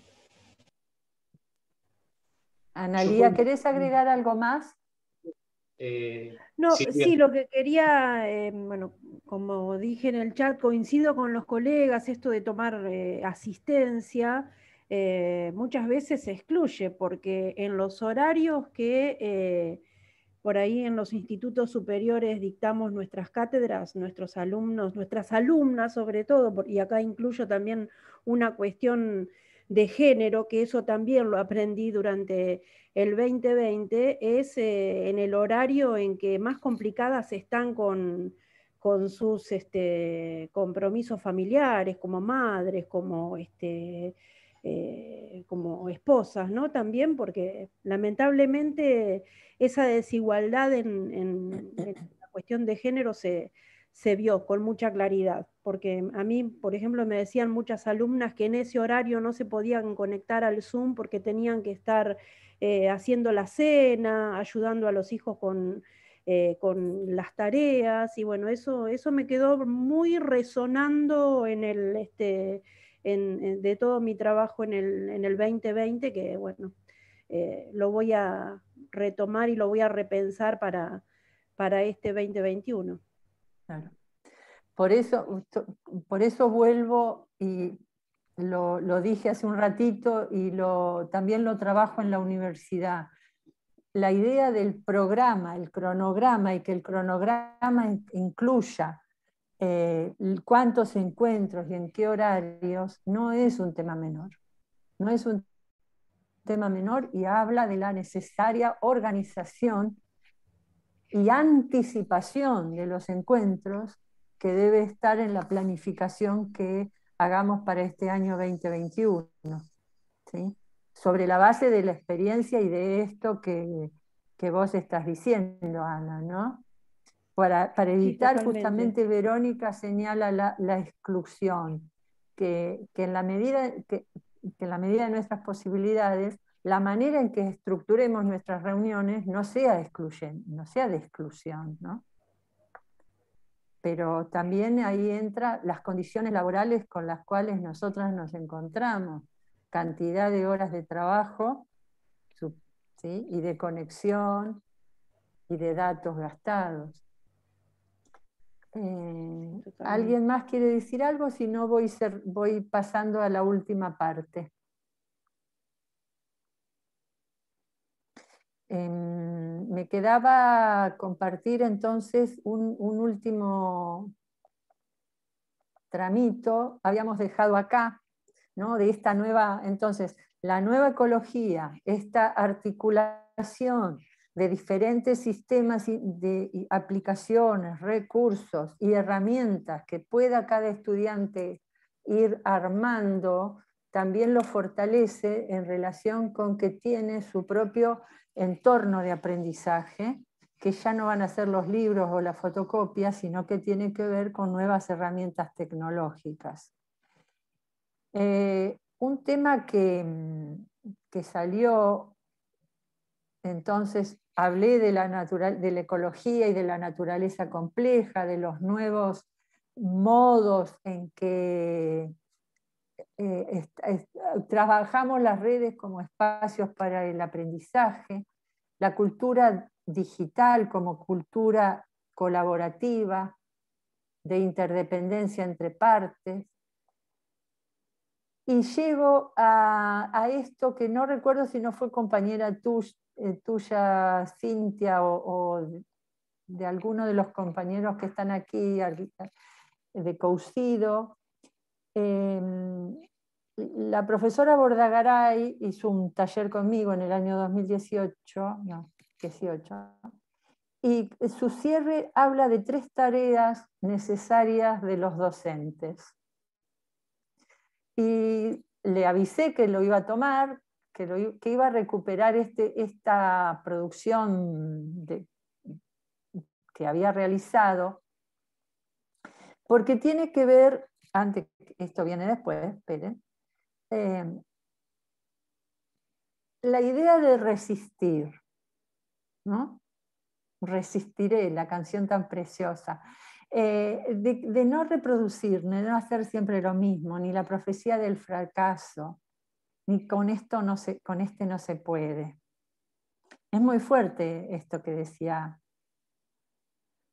Analía, ¿querés agregar algo más? Eh, No, Silvia. sí, lo que quería, eh, bueno, como dije en el chat, coincido con los colegas, esto de tomar eh, asistencia, eh, muchas veces se excluye, porque en los horarios que eh, por ahí en los institutos superiores dictamos nuestras cátedras, nuestros alumnos, nuestras alumnas sobre todo, por- y acá incluyo también una cuestión de género, que eso también lo aprendí durante el veinte veinte, es eh, en el horario en que más complicadas están con, con sus este, compromisos familiares, como madres, como, este, eh, como esposas, ¿no? También porque lamentablemente esa desigualdad en, en- en la cuestión de género se, se vio con mucha claridad, porque a mí, por ejemplo, me decían muchas alumnas que en ese horario no se podían conectar al Zoom porque tenían que estar eh, haciendo la cena, ayudando a los hijos con, eh, con las tareas, y bueno, eso, eso me quedó muy resonando en el, este, en, en- de todo mi trabajo en el, en el veinte veinte, que bueno, eh, lo voy a retomar y lo voy a repensar para, para este veinte veintiuno. Claro. Por eso, por eso vuelvo y lo, lo dije hace un ratito y lo, también lo trabajo en la universidad. La idea del programa, el cronograma, y que el cronograma incluya eh, cuántos encuentros y en qué horarios, no es un tema menor. No es un tema menor y habla de la necesaria organización y anticipación de los encuentros que debe estar en la planificación que hagamos para este año veinte veintiuno, ¿sí? Sobre la base de la experiencia y de esto que, que vos estás diciendo, Ana, ¿no? Para, para evitar, sí, justamente Verónica señala la, la exclusión, que, que, en la medida, que, que en la medida de nuestras posibilidades, la manera en que estructuremos nuestras reuniones no sea excluyente, no sea de exclusión, ¿no? Pero también ahí entran las condiciones laborales con las cuales nosotras nos encontramos, cantidad de horas de trabajo, ¿sí? Y de conexión y de datos gastados. Eh, ¿Alguien más quiere decir algo? Si no, voy, ser, voy pasando a la última parte. Eh, me quedaba compartir entonces un, un último tramito. Habíamos dejado acá, ¿no? De esta nueva, entonces, la nueva ecología, esta articulación de diferentes sistemas de aplicaciones, recursos y herramientas que pueda cada estudiante ir armando, también lo fortalece en relación con que tiene su propio entorno de aprendizaje, que ya no van a ser los libros o las fotocopias, sino que tiene que ver con nuevas herramientas tecnológicas. Eh, un tema que, que salió, entonces hablé de la, natural, de la ecología y de la naturaleza compleja, de los nuevos modos en que eh, est, est, trabajamos las redes como espacios para el aprendizaje, la cultura digital como cultura colaborativa, de interdependencia entre partes. Y llego a, a esto que no recuerdo si no fue compañera tu, eh, tuya, Cintia, o, o de alguno de los compañeros que están aquí, de Cousido. Eh, la profesora Bordagaray hizo un taller conmigo en el año dos mil dieciocho, no, dieciocho, y su cierre habla de tres tareas necesarias de los docentes. Y le avisé que lo iba a tomar, que, lo, que iba a recuperar este, esta producción de, que había realizado, porque tiene que ver, antes, esto viene después, esperen, eh, la idea de resistir, ¿no? Resistiré, la canción tan preciosa. Eh, de, de no reproducir, de no hacer siempre lo mismo, ni la profecía del fracaso, ni con esto no se, con este no se puede. Es muy fuerte esto que decía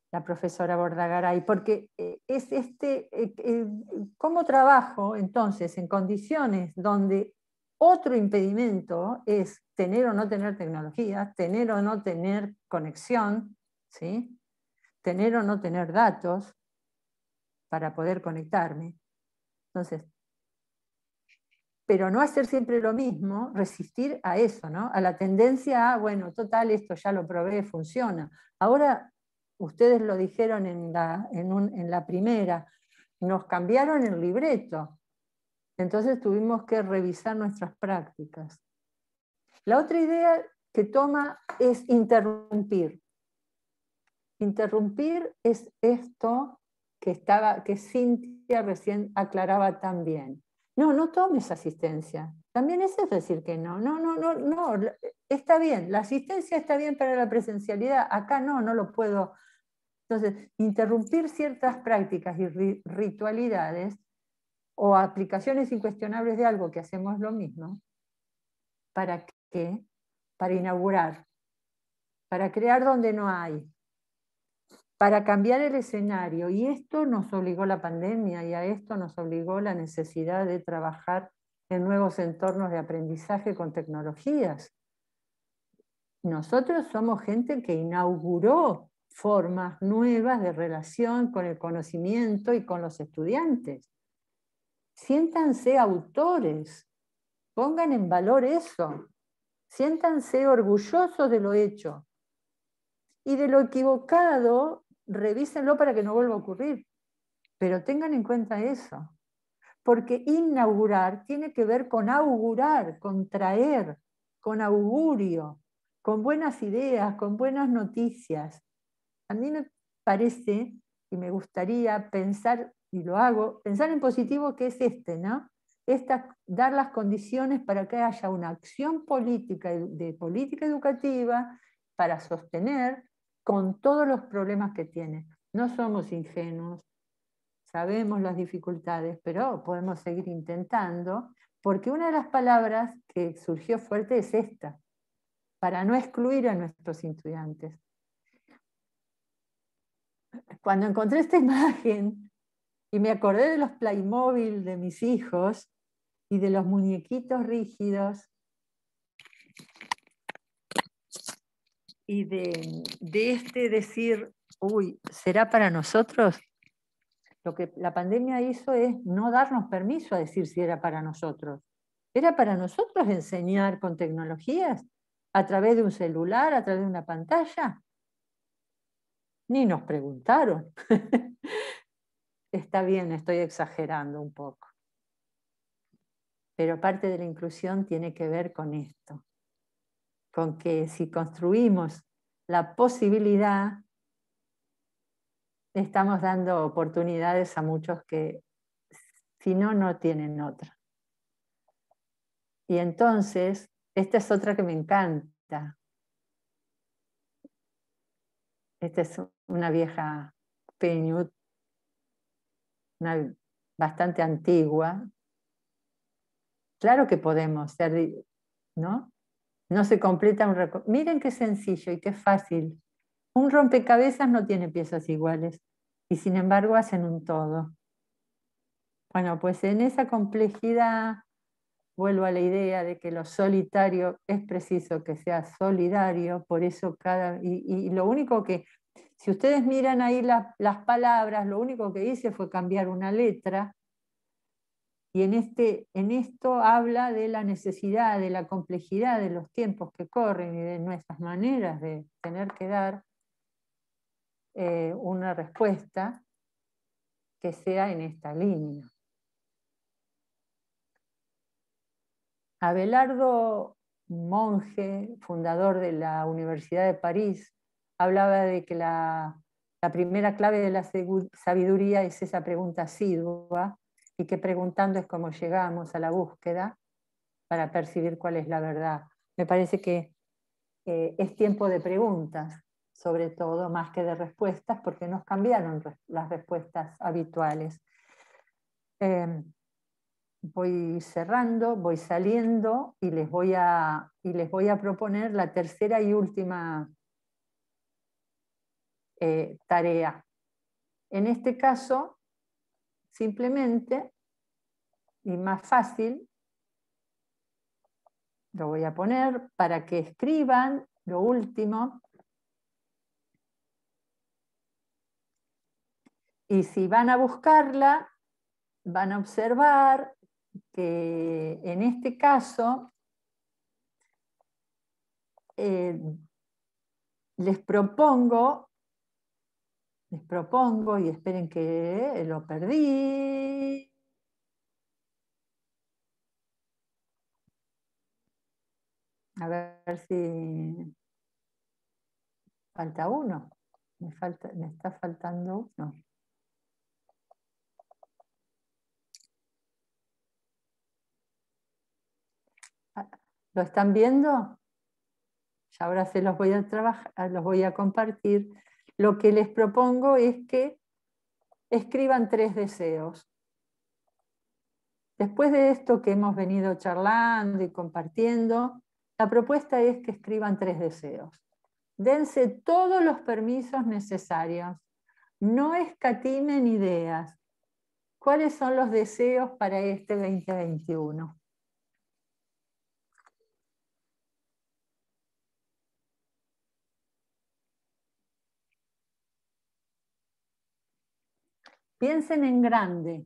la profesora Bordagaray, porque es este, ¿cómo trabajo entonces en condiciones donde otro impedimento es tener o no tener tecnología, tener o no tener conexión, ¿sí? Tener o no tener datos para poder conectarme? Entonces, pero no hacer siempre lo mismo, resistir a eso, ¿no? A la tendencia a, bueno, total, esto ya lo probé, funciona. Ahora, ustedes lo dijeron en la, en un, en la primera, nos cambiaron el libreto, entonces tuvimos que revisar nuestras prácticas. La otra idea que toma es interrumpir. Interrumpir es esto que, estaba, que Cintia recién aclaraba tan bien. No, no tomes asistencia. También eso es decir que no. No, no, no, no. Está bien, la asistencia está bien para la presencialidad. Acá no, no lo puedo. Entonces, interrumpir ciertas prácticas y ritualidades o aplicaciones incuestionables de algo que hacemos lo mismo. ¿Para qué? Para inaugurar. Para crear donde no hay. Para cambiar el escenario, y esto nos obligó la pandemia, y a esto nos obligó la necesidad de trabajar en nuevos entornos de aprendizaje con tecnologías. Nosotros somos gente que inauguró formas nuevas de relación con el conocimiento y con los estudiantes. Siéntanse autores, pongan en valor eso, siéntanse orgullosos de lo hecho. Y de lo equivocado, revísenlo para que no vuelva a ocurrir. Pero tengan en cuenta eso. Porque inaugurar tiene que ver con augurar, con traer, con augurio, con buenas ideas, con buenas noticias. A mí me parece, y me gustaría pensar, y lo hago, pensar en positivo, que es este, ¿no? Esta, dar las condiciones para que haya una acción política, de política educativa, para sostener con todos los problemas que tiene. No somos ingenuos, sabemos las dificultades, pero podemos seguir intentando, porque una de las palabras que surgió fuerte es esta, para no excluir a nuestros estudiantes. Cuando encontré esta imagen y me acordé de los Playmobil de mis hijos y de los muñequitos rígidos, y de, de este decir, uy, ¿será para nosotros? Lo que la pandemia hizo es no darnos permiso a decir si era para nosotros. ¿Era para nosotros enseñar con tecnologías a través de un celular, a través de una pantalla? Ni nos preguntaron. Está bien, estoy exagerando un poco. Pero parte de la inclusión tiene que ver con esto. Con que si construimos la posibilidad, estamos dando oportunidades a muchos que si no, no tienen otra. Y entonces, esta es otra que me encanta. Esta es una vieja Peñut, una bastante antigua. Claro que podemos ser, ¿no? No se completa un recorrido. Miren qué sencillo y qué fácil. Un rompecabezas no tiene piezas iguales y sin embargo hacen un todo. Bueno, pues en esa complejidad vuelvo a la idea de que lo solitario es preciso que sea solidario, por eso cada... Y, y lo único que, si ustedes miran ahí la, las palabras, lo único que hice fue cambiar una letra. Y en, este, en esto habla de la necesidad, de la complejidad de los tiempos que corren y de nuestras maneras de tener que dar eh, una respuesta que sea en esta línea. Abelardo Monge, fundador de la Universidad de París, hablaba de que la, la primera clave de la sabiduría es esa pregunta asidua, y que preguntando es como llegamos a la búsqueda para percibir cuál es la verdad. Me parece que eh, es tiempo de preguntas, sobre todo, más que de respuestas, porque nos cambiaron las respuestas habituales. Eh, voy cerrando, voy saliendo y les voy a, y les voy a proponer la tercera y última eh, tarea. En este caso, simplemente, y más fácil, lo voy a poner para que escriban lo último. Y si van a buscarla, van a observar que en este caso eh, les propongo, les propongo, y esperen que lo perdí. A ver si falta uno. Me, falta, me está faltando uno. ¿Lo están viendo? Ya ahora se los voy a trabajar, los voy a compartir. Lo que les propongo es que escriban tres deseos. Después de esto que hemos venido charlando y compartiendo, la propuesta es que escriban tres deseos. Dense todos los permisos necesarios. No escatimen ideas. ¿Cuáles son los deseos para este veinte veintiuno? Piensen en grande.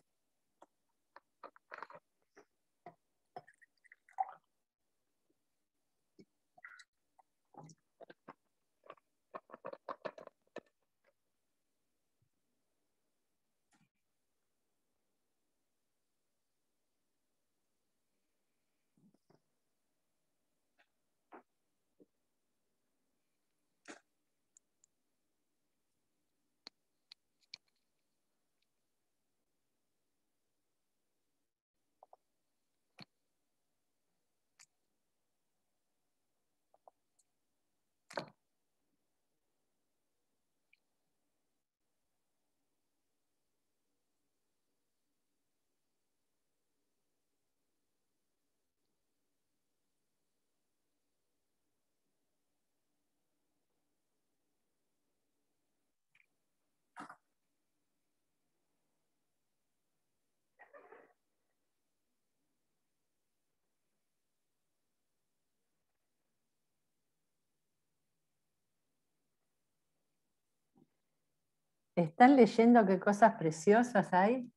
¿Están leyendo qué cosas preciosas hay?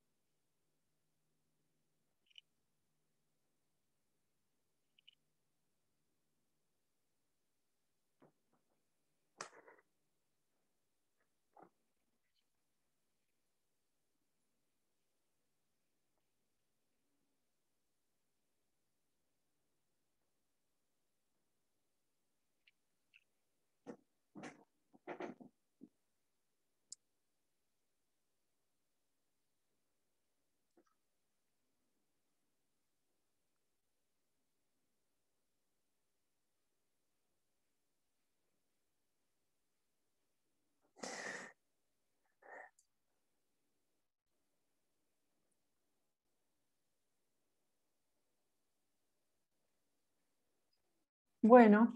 Bueno.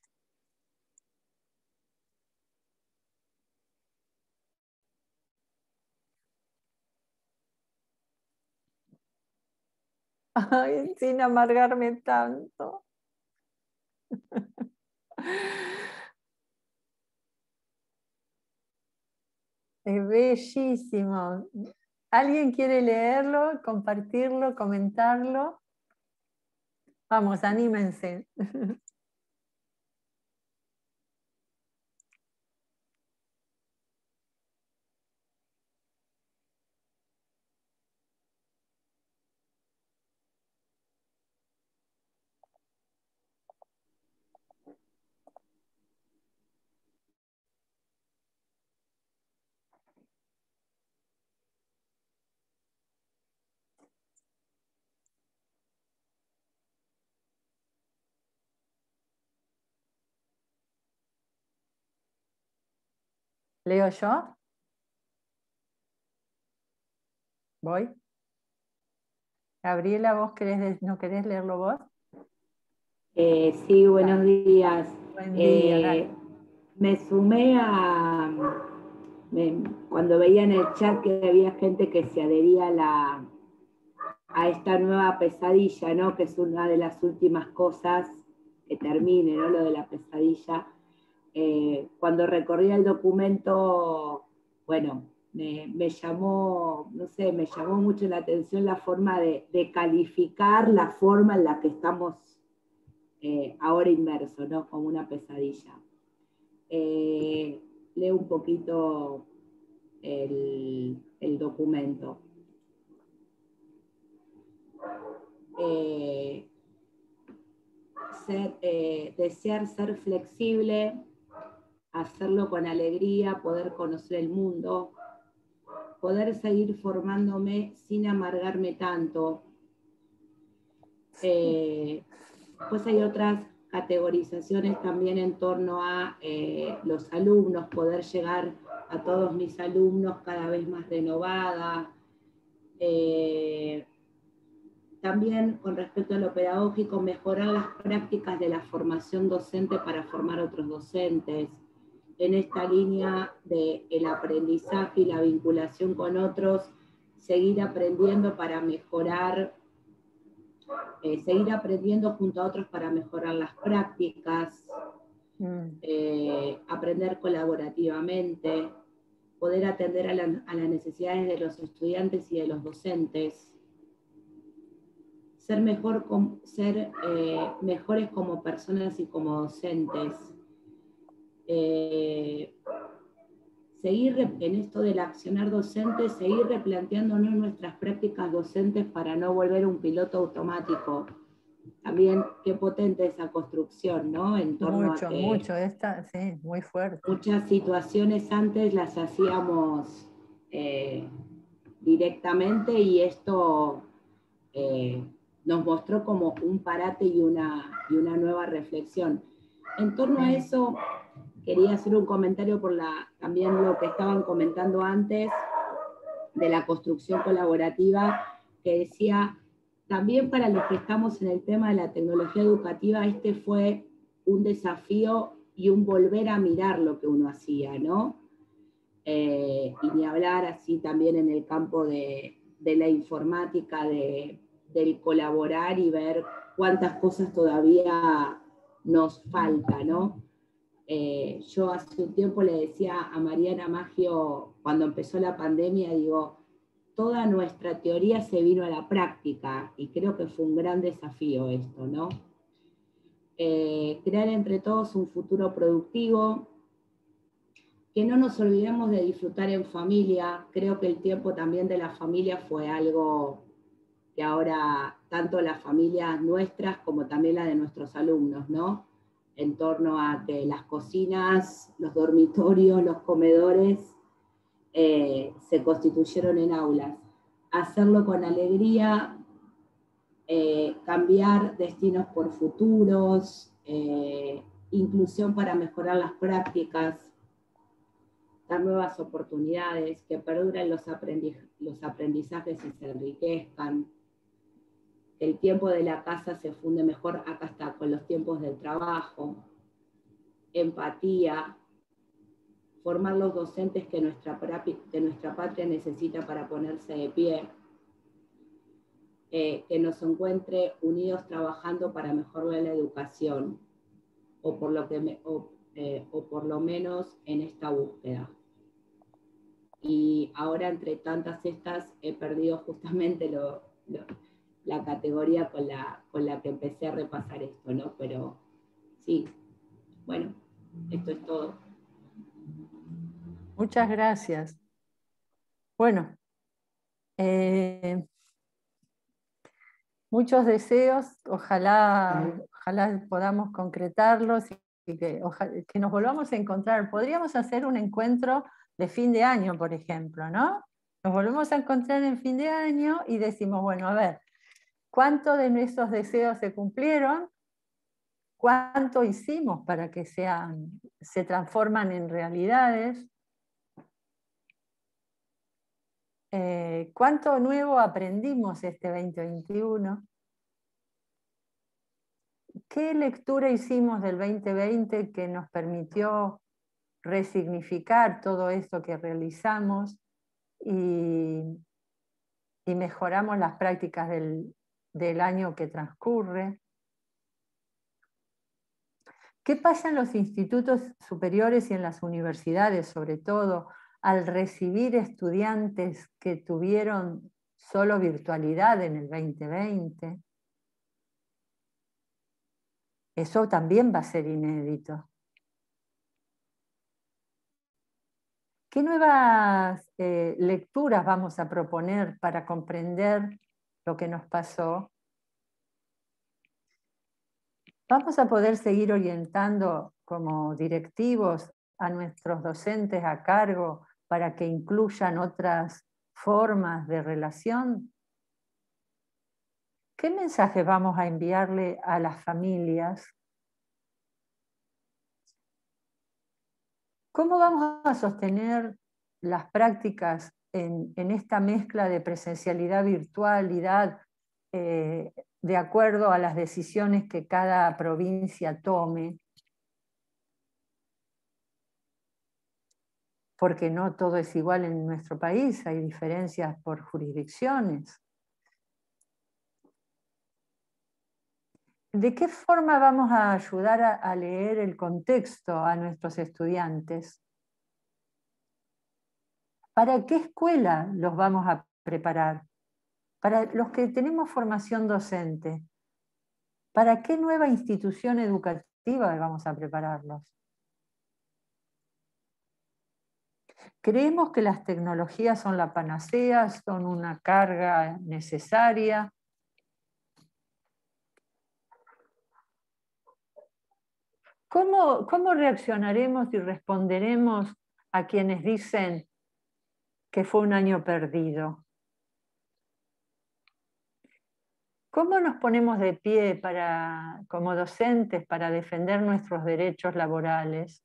Ay, sin amargarme tanto. Es bellísimo. ¿Alguien quiere leerlo, compartirlo, comentarlo? Vamos, anímense. ¿Leo yo? ¿Voy? Gabriela, ¿vos querés, no querés leerlo vos? Eh, sí, buenos días. Buen día, Eh, dale. me sumé a, me, cuando veía en el chat que había gente que se adhería a, la, a esta nueva pesadilla, ¿no? Que es una de las últimas cosas que termine, ¿no? Lo de la pesadilla. Eh, cuando recorría el documento, bueno, me, me llamó, no sé, me llamó mucho la atención la forma de, de calificar la forma en la que estamos eh, ahora inmersos, ¿no? Como una pesadilla. Eh, leo un poquito el, el documento. Eh, ser, eh, desear ser flexible, hacerlo con alegría, poder conocer el mundo, poder seguir formándome sin amargarme tanto. Eh, pues hay otras categorizaciones también en torno a eh, los alumnos, poder llegar a todos mis alumnos cada vez más renovada. Eh, también con respecto a lo pedagógico, mejorar las prácticas de la formación docente para formar otros docentes. En esta línea del aprendizaje y la vinculación con otros, seguir aprendiendo para mejorar, eh, seguir aprendiendo junto a otros para mejorar las prácticas, mm. eh, aprender colaborativamente, poder atender a, la, a las necesidades de los estudiantes y de los docentes, ser, mejor, ser eh, mejores como personas y como docentes. Eh, seguir en esto del accionar docente, seguir replanteándonos nuestras prácticas docentes para no volver un piloto automático. También qué potente esa construcción, ¿no? En torno mucho, a que mucho, esta, sí, muy fuerte. Muchas situaciones antes las hacíamos eh, directamente y esto eh, nos mostró como un parate y una, y una nueva reflexión. En torno a eso, quería hacer un comentario por la, también lo que estaban comentando antes de la construcción colaborativa, que decía, también para los que estamos en el tema de la tecnología educativa, este fue un desafío y un volver a mirar lo que uno hacía, ¿no? Eh, y ni hablar así también en el campo de, de la informática, de, del colaborar y ver cuántas cosas todavía nos falta, ¿no? Eh, yo hace un tiempo le decía a Mariana Maggio, cuando empezó la pandemia, digo, toda nuestra teoría se vino a la práctica y creo que fue un gran desafío esto, ¿no? Eh, crear entre todos un futuro productivo, que no nos olvidemos de disfrutar en familia. Creo que el tiempo también de la familia fue algo que ahora tanto las familias nuestras como también la de nuestros alumnos, ¿no? En torno a que las cocinas, los dormitorios, los comedores eh, se constituyeron en aulas. Hacerlo con alegría, eh, cambiar destinos por futuros, eh, inclusión para mejorar las prácticas, dar nuevas oportunidades, que perduren los, aprendiz los aprendizajes y se enriquezcan, que el tiempo de la casa se funde mejor, acá está, con los tiempos del trabajo, empatía, formar los docentes que nuestra, que nuestra patria necesita para ponerse de pie, eh, que nos encuentre unidos trabajando para mejorar la educación, o por lo, que me, o, eh, o por lo menos en esta búsqueda. Y ahora entre tantas estas he perdido justamente lo, lo, la categoría con la, con la que empecé a repasar esto, ¿no? Pero sí, bueno, esto es todo. Muchas gracias. Bueno, eh, muchos deseos, ojalá, ojalá podamos concretarlos y que, ojalá, que nos volvamos a encontrar. Podríamos hacer un encuentro de fin de año, por ejemplo, ¿no? Nos volvemos a encontrar en fin de año y decimos, bueno, a ver, ¿cuántos de nuestros deseos se cumplieron? ¿Cuánto hicimos para que sean, se transforman en realidades? Eh, ¿Cuánto nuevo aprendimos este veinte veintiuno? ¿Qué lectura hicimos del veinte veinte que nos permitió resignificar todo esto que realizamos y, y mejoramos las prácticas del, del año que transcurre. ¿Qué pasa en los institutos superiores y en las universidades, sobre todo, al recibir estudiantes que tuvieron solo virtualidad en el veinte veinte? Eso también va a ser inédito. ¿Qué nuevas eh, lecturas vamos a proponer para comprender lo que nos pasó? ¿Vamos a poder seguir orientando como directivos a nuestros docentes a cargo para que incluyan otras formas de relación? ¿Qué mensaje vamos a enviarle a las familias? ¿Cómo vamos a sostener las prácticas en, en esta mezcla de presencialidad, virtualidad, eh, de acuerdo a las decisiones que cada provincia tome? Porque no todo es igual en nuestro país, hay diferencias por jurisdicciones. ¿De qué forma vamos a ayudar a, a leer el contexto a nuestros estudiantes? ¿Para qué escuela los vamos a preparar? Para los que tenemos formación docente, ¿para qué nueva institución educativa vamos a prepararlos? ¿Creemos que las tecnologías son la panacea, son una carga necesaria? ¿Cómo, cómo reaccionaremos y responderemos a quienes dicen que fue un año perdido? ¿Cómo nos ponemos de pie para, como docentes para defender nuestros derechos laborales?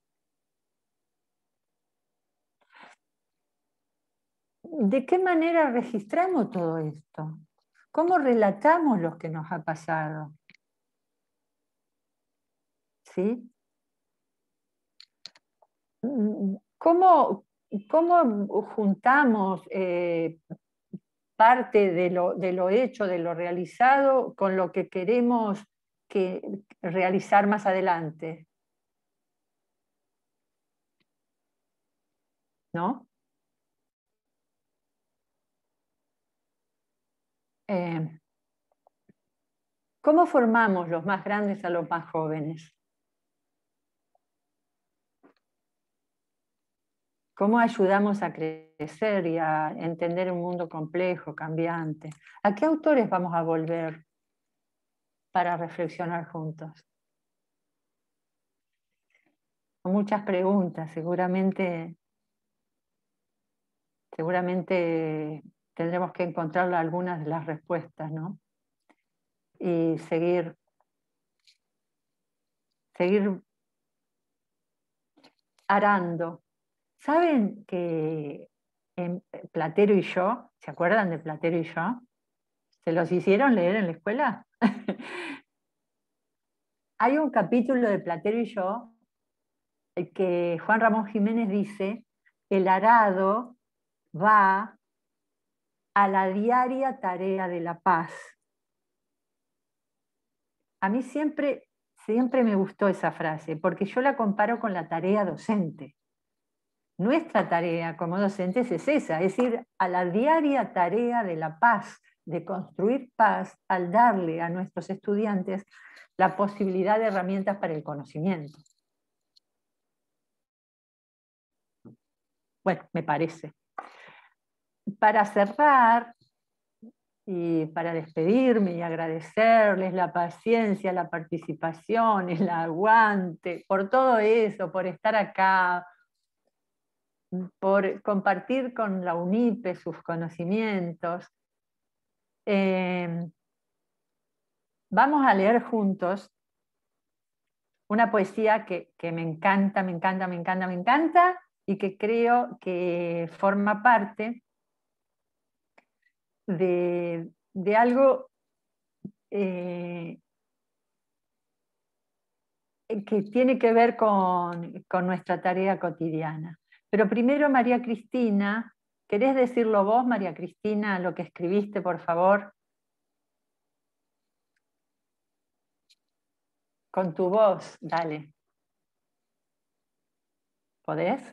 ¿De qué manera registramos todo esto? ¿Cómo relatamos lo que nos ha pasado? ¿Sí? ¿Cómo, cómo juntamos eh, parte de lo, de lo hecho, de lo realizado, con lo que queremos que, realizar más adelante? ¿No? Eh, ¿Cómo formamos los más grandes a los más jóvenes? ¿Cómo ayudamos a crecer y a entender un mundo complejo, cambiante? ¿A qué autores vamos a volver para reflexionar juntos? Muchas preguntas, seguramente, seguramente tendremos que encontrar algunas de las respuestas, ¿no? Y seguir, seguir arando. ¿Saben que en Platero y yo, ¿se acuerdan de Platero y yo? ¿Se los hicieron leer en la escuela? Hay un capítulo de Platero y yo que Juan Ramón Jiménez dice: el arado va a la diaria tarea de la paz. A mí siempre, siempre me gustó esa frase, porque yo la comparo con la tarea docente. Nuestra tarea como docentes es esa, es ir a la diaria tarea de la paz, de construir paz, al darle a nuestros estudiantes la posibilidad de herramientas para el conocimiento. Bueno, me parece. Para cerrar y para despedirme y agradecerles la paciencia, la participación, el aguante, por todo eso, por estar acá, por compartir con la UNIPE sus conocimientos. Eh, vamos a leer juntos una poesía que, que me encanta, me encanta, me encanta, me encanta, y que creo que forma parte de, de algo eh, que tiene que ver con, con nuestra tarea cotidiana. Pero primero, María Cristina, ¿querés decirlo vos, María Cristina, lo que escribiste, por favor? Con tu voz, dale. ¿Podés?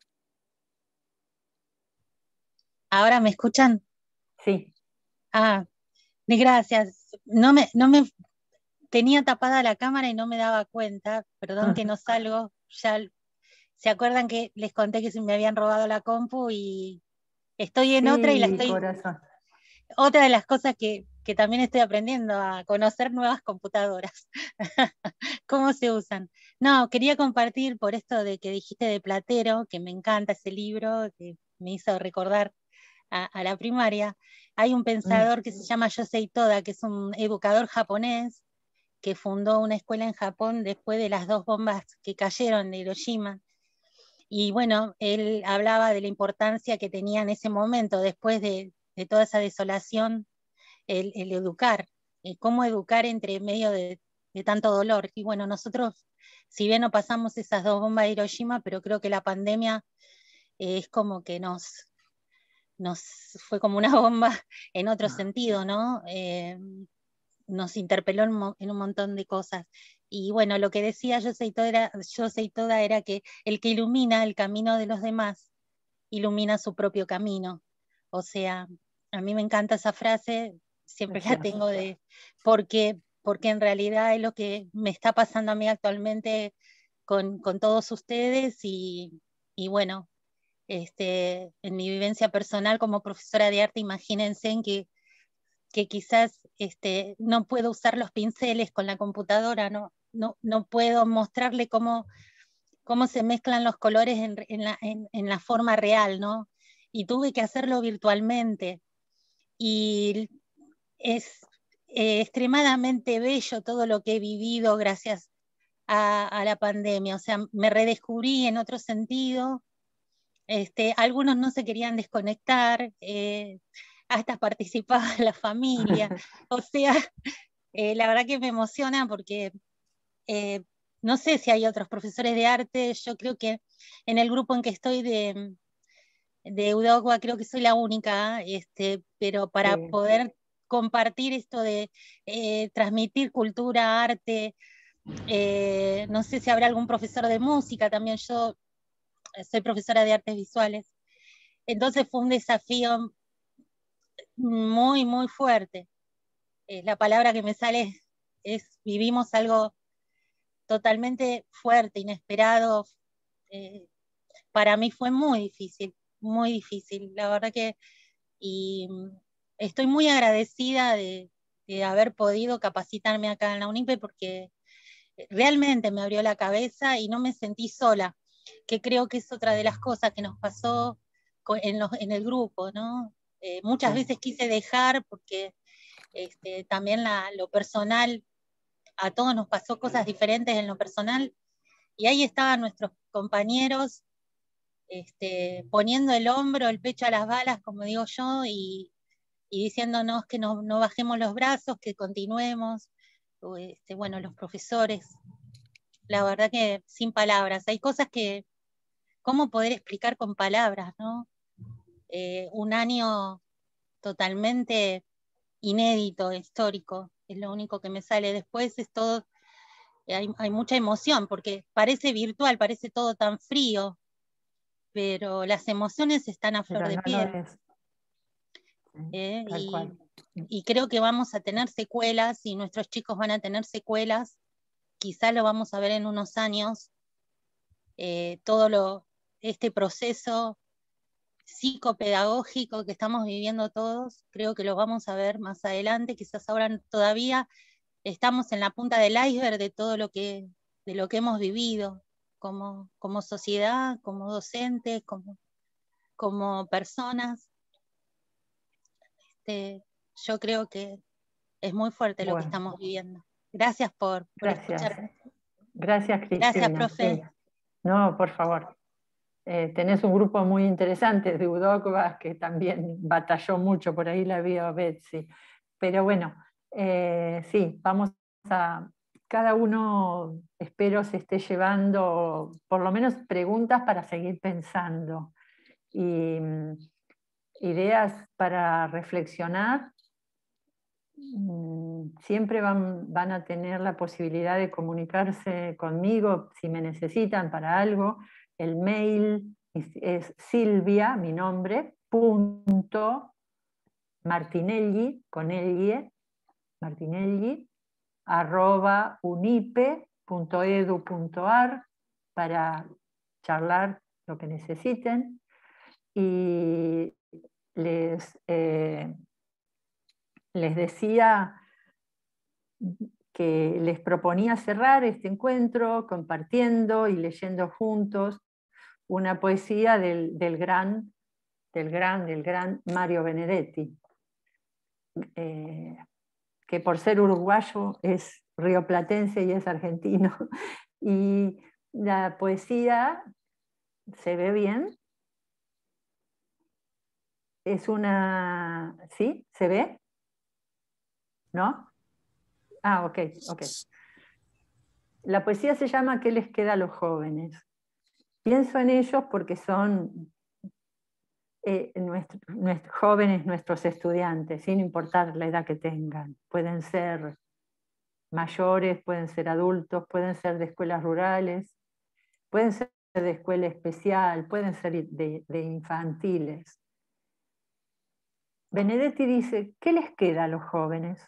¿Ahora me escuchan? Sí. Ah, gracias. No me, no me tenía tapada la cámara y no me daba cuenta. Perdón que no salgo. Ya se acuerdan que les conté que se me habían robado la compu y estoy en Sí, otra y la estoy. Corazón. Otra de las cosas que, que también estoy aprendiendo a conocer nuevas computadoras. ¿Cómo se usan? No, quería compartir por esto de que dijiste de Platero, que me encanta ese libro, que me hizo recordar a, a la primaria. Hay un pensador que se llama Yosei Toda, que es un educador japonés, que fundó una escuela en Japón después de las dos bombas que cayeron de Hiroshima. Y bueno, él hablaba de la importancia que tenía en ese momento, después de, de toda esa desolación, el, el educar, el cómo educar entre medio de, de tanto dolor. Y bueno, nosotros, si bien no pasamos esas dos bombas de Hiroshima, pero creo que la pandemia eh, es como que nos, nos fue como una bomba en otro sentido, ¿no? Eh, nos interpeló en, mo en un montón de cosas. Y bueno, lo que decía Yosei Toda era, Yosei Toda era que el que ilumina el camino de los demás, ilumina su propio camino. O sea, a mí me encanta esa frase, siempre la tengo de, porque, porque en realidad es lo que me está pasando a mí actualmente con, con todos ustedes y, y bueno, este, en mi vivencia personal como profesora de arte, imagínense en que que quizás este, no puedo usar los pinceles con la computadora, no, no, no puedo mostrarle cómo, cómo se mezclan los colores en, en, la, en, en la forma real, ¿no? Y tuve que hacerlo virtualmente. Y es eh, extremadamente bello todo lo que he vivido gracias a, a la pandemia. O sea, me redescubrí en otro sentido. Este, algunos no se querían desconectar, eh, hasta participaba la familia. O sea, eh, la verdad que me emociona porque eh, no sé si hay otros profesores de arte. Yo creo que en el grupo en que estoy de, de Eudogua creo que soy la única, este, pero para sí. poder compartir esto de eh, transmitir cultura, arte, eh, no sé si habrá algún profesor de música también. Yo soy profesora de artes visuales. Entonces fue un desafío muy, muy fuerte. Eh, la palabra que me sale es, es vivimos algo totalmente fuerte, inesperado. Eh, para mí fue muy difícil, muy difícil. La verdad que y estoy muy agradecida de, de haber podido capacitarme acá en la UNIPE porque realmente me abrió la cabeza y no me sentí sola, que creo que es otra de las cosas que nos pasó en, los, en el grupo, ¿no? Eh, muchas sí. veces quise dejar porque este, también la, lo personal, a todos nos pasó cosas diferentes en lo personal, y ahí estaban nuestros compañeros este, poniendo el hombro, el pecho a las balas, como digo yo, y, y diciéndonos que no, no bajemos los brazos, que continuemos. Este, bueno, los profesores, la verdad que sin palabras, hay cosas que, ¿cómo poder explicar con palabras, no? Eh, un año totalmente inédito, histórico, es lo único que me sale. Después es todo, hay, hay mucha emoción, porque parece virtual, parece todo tan frío, pero las emociones están a flor pero de no piel. No es. Eh, y, y creo que vamos a tener secuelas, y nuestros chicos van a tener secuelas, quizá lo vamos a ver en unos años, eh, todo lo, este proceso psicopedagógico que estamos viviendo todos, creo que lo vamos a ver más adelante. Quizás ahora todavía estamos en la punta del iceberg de todo lo que, de lo que hemos vivido como, como sociedad, como docentes, como, como personas. Este, yo creo que es muy fuerte bueno. lo que estamos viviendo. Gracias por, por Gracias. escucharme. Gracias, Cristina. Gracias, profe. Sí. No, por favor. Eh, tenés un grupo muy interesante de Eudogua que también batalló mucho, por ahí la vio Betsy. Pero bueno, eh, sí, vamos a, cada uno, espero, se esté llevando por lo menos preguntas para seguir pensando y mm, ideas para reflexionar. Mm, Siempre van, van a tener la posibilidad de comunicarse conmigo si me necesitan para algo. El mail es, es Silvia, mi nombre, punto Martinelli, con L, Martinelli, arroba unipe punto edu punto ar para charlar lo que necesiten. Y les, eh, les decía que les proponía cerrar este encuentro compartiendo y leyendo juntos una poesía del, del gran, del gran, del gran Mario Benedetti, eh, que por ser uruguayo es rioplatense y es argentino. Y la poesía, ¿se ve bien? Es una... ¿Sí? ¿Se ve? ¿No? Ah, ok, ok. La poesía se llama ¿Qué les queda a los jóvenes? Pienso en ellos porque son eh, nuestro, nuestros jóvenes, nuestros estudiantes, sin importar la edad que tengan. Pueden ser mayores, pueden ser adultos, pueden ser de escuelas rurales, pueden ser de escuela especial, pueden ser de, de infantiles. Benedetti dice, ¿qué les queda a los jóvenes?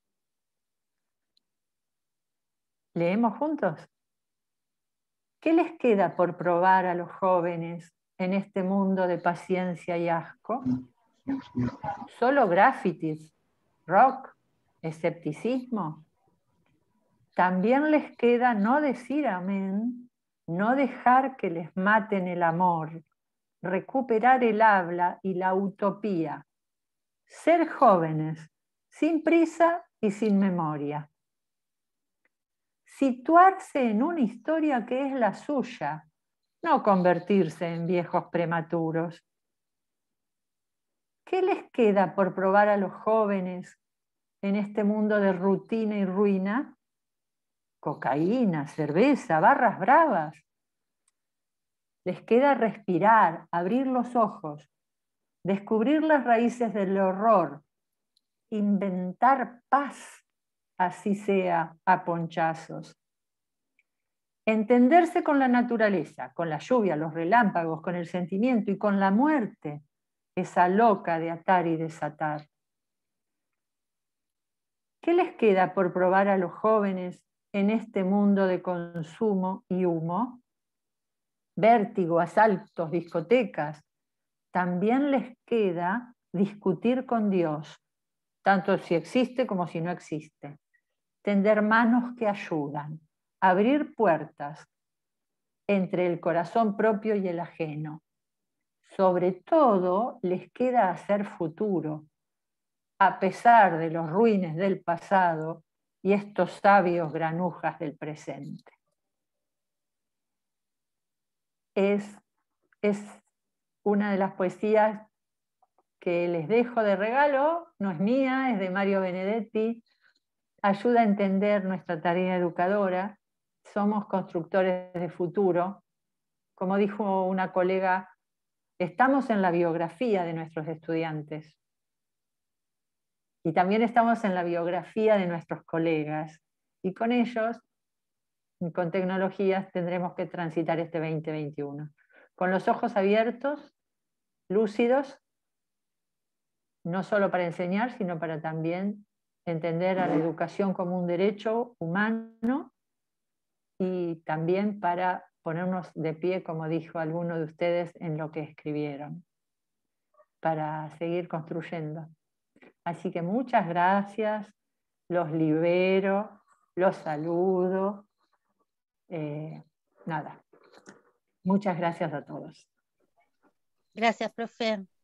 ¿Leemos juntos? ¿Qué les queda por probar a los jóvenes en este mundo de paciencia y asco? ¿Solo grafitis, rock, escepticismo? También les queda no decir amén, no dejar que les maten el amor, recuperar el habla y la utopía, ser jóvenes, sin prisa y sin memoria. Situarse en una historia que es la suya, no convertirse en viejos prematuros. ¿Qué les queda por probar a los jóvenes en este mundo de rutina y ruina? Cocaína, cerveza, barras bravas. Les queda respirar, abrir los ojos, descubrir las raíces del horror, inventar paz, así sea a ponchazos. Entenderse con la naturaleza, con la lluvia, los relámpagos, con el sentimiento y con la muerte, esa loca de atar y desatar. ¿Qué les queda por probar a los jóvenes en este mundo de consumo y humo? Vértigo, asaltos, discotecas. También les queda discutir con Dios, tanto si existe como si no existe. Tender manos que ayudan, abrir puertas entre el corazón propio y el ajeno. Sobre todo les queda hacer futuro, a pesar de los ruines del pasado y estos sabios granujas del presente. Es, es una de las poesías que les dejo de regalo, no es mía, es de Mario Benedetti, ayuda a entender nuestra tarea educadora, somos constructores de futuro. Como dijo una colega, estamos en la biografía de nuestros estudiantes y también estamos en la biografía de nuestros colegas y con ellos, con tecnologías, tendremos que transitar este veinte veintiuno. Con los ojos abiertos, lúcidos, no solo para enseñar, sino para también entender a la educación como un derecho humano y también para ponernos de pie, como dijo alguno de ustedes, en lo que escribieron, para seguir construyendo. Así que muchas gracias, los libero, los saludo. Eh, nada, muchas gracias a todos. Gracias, profe.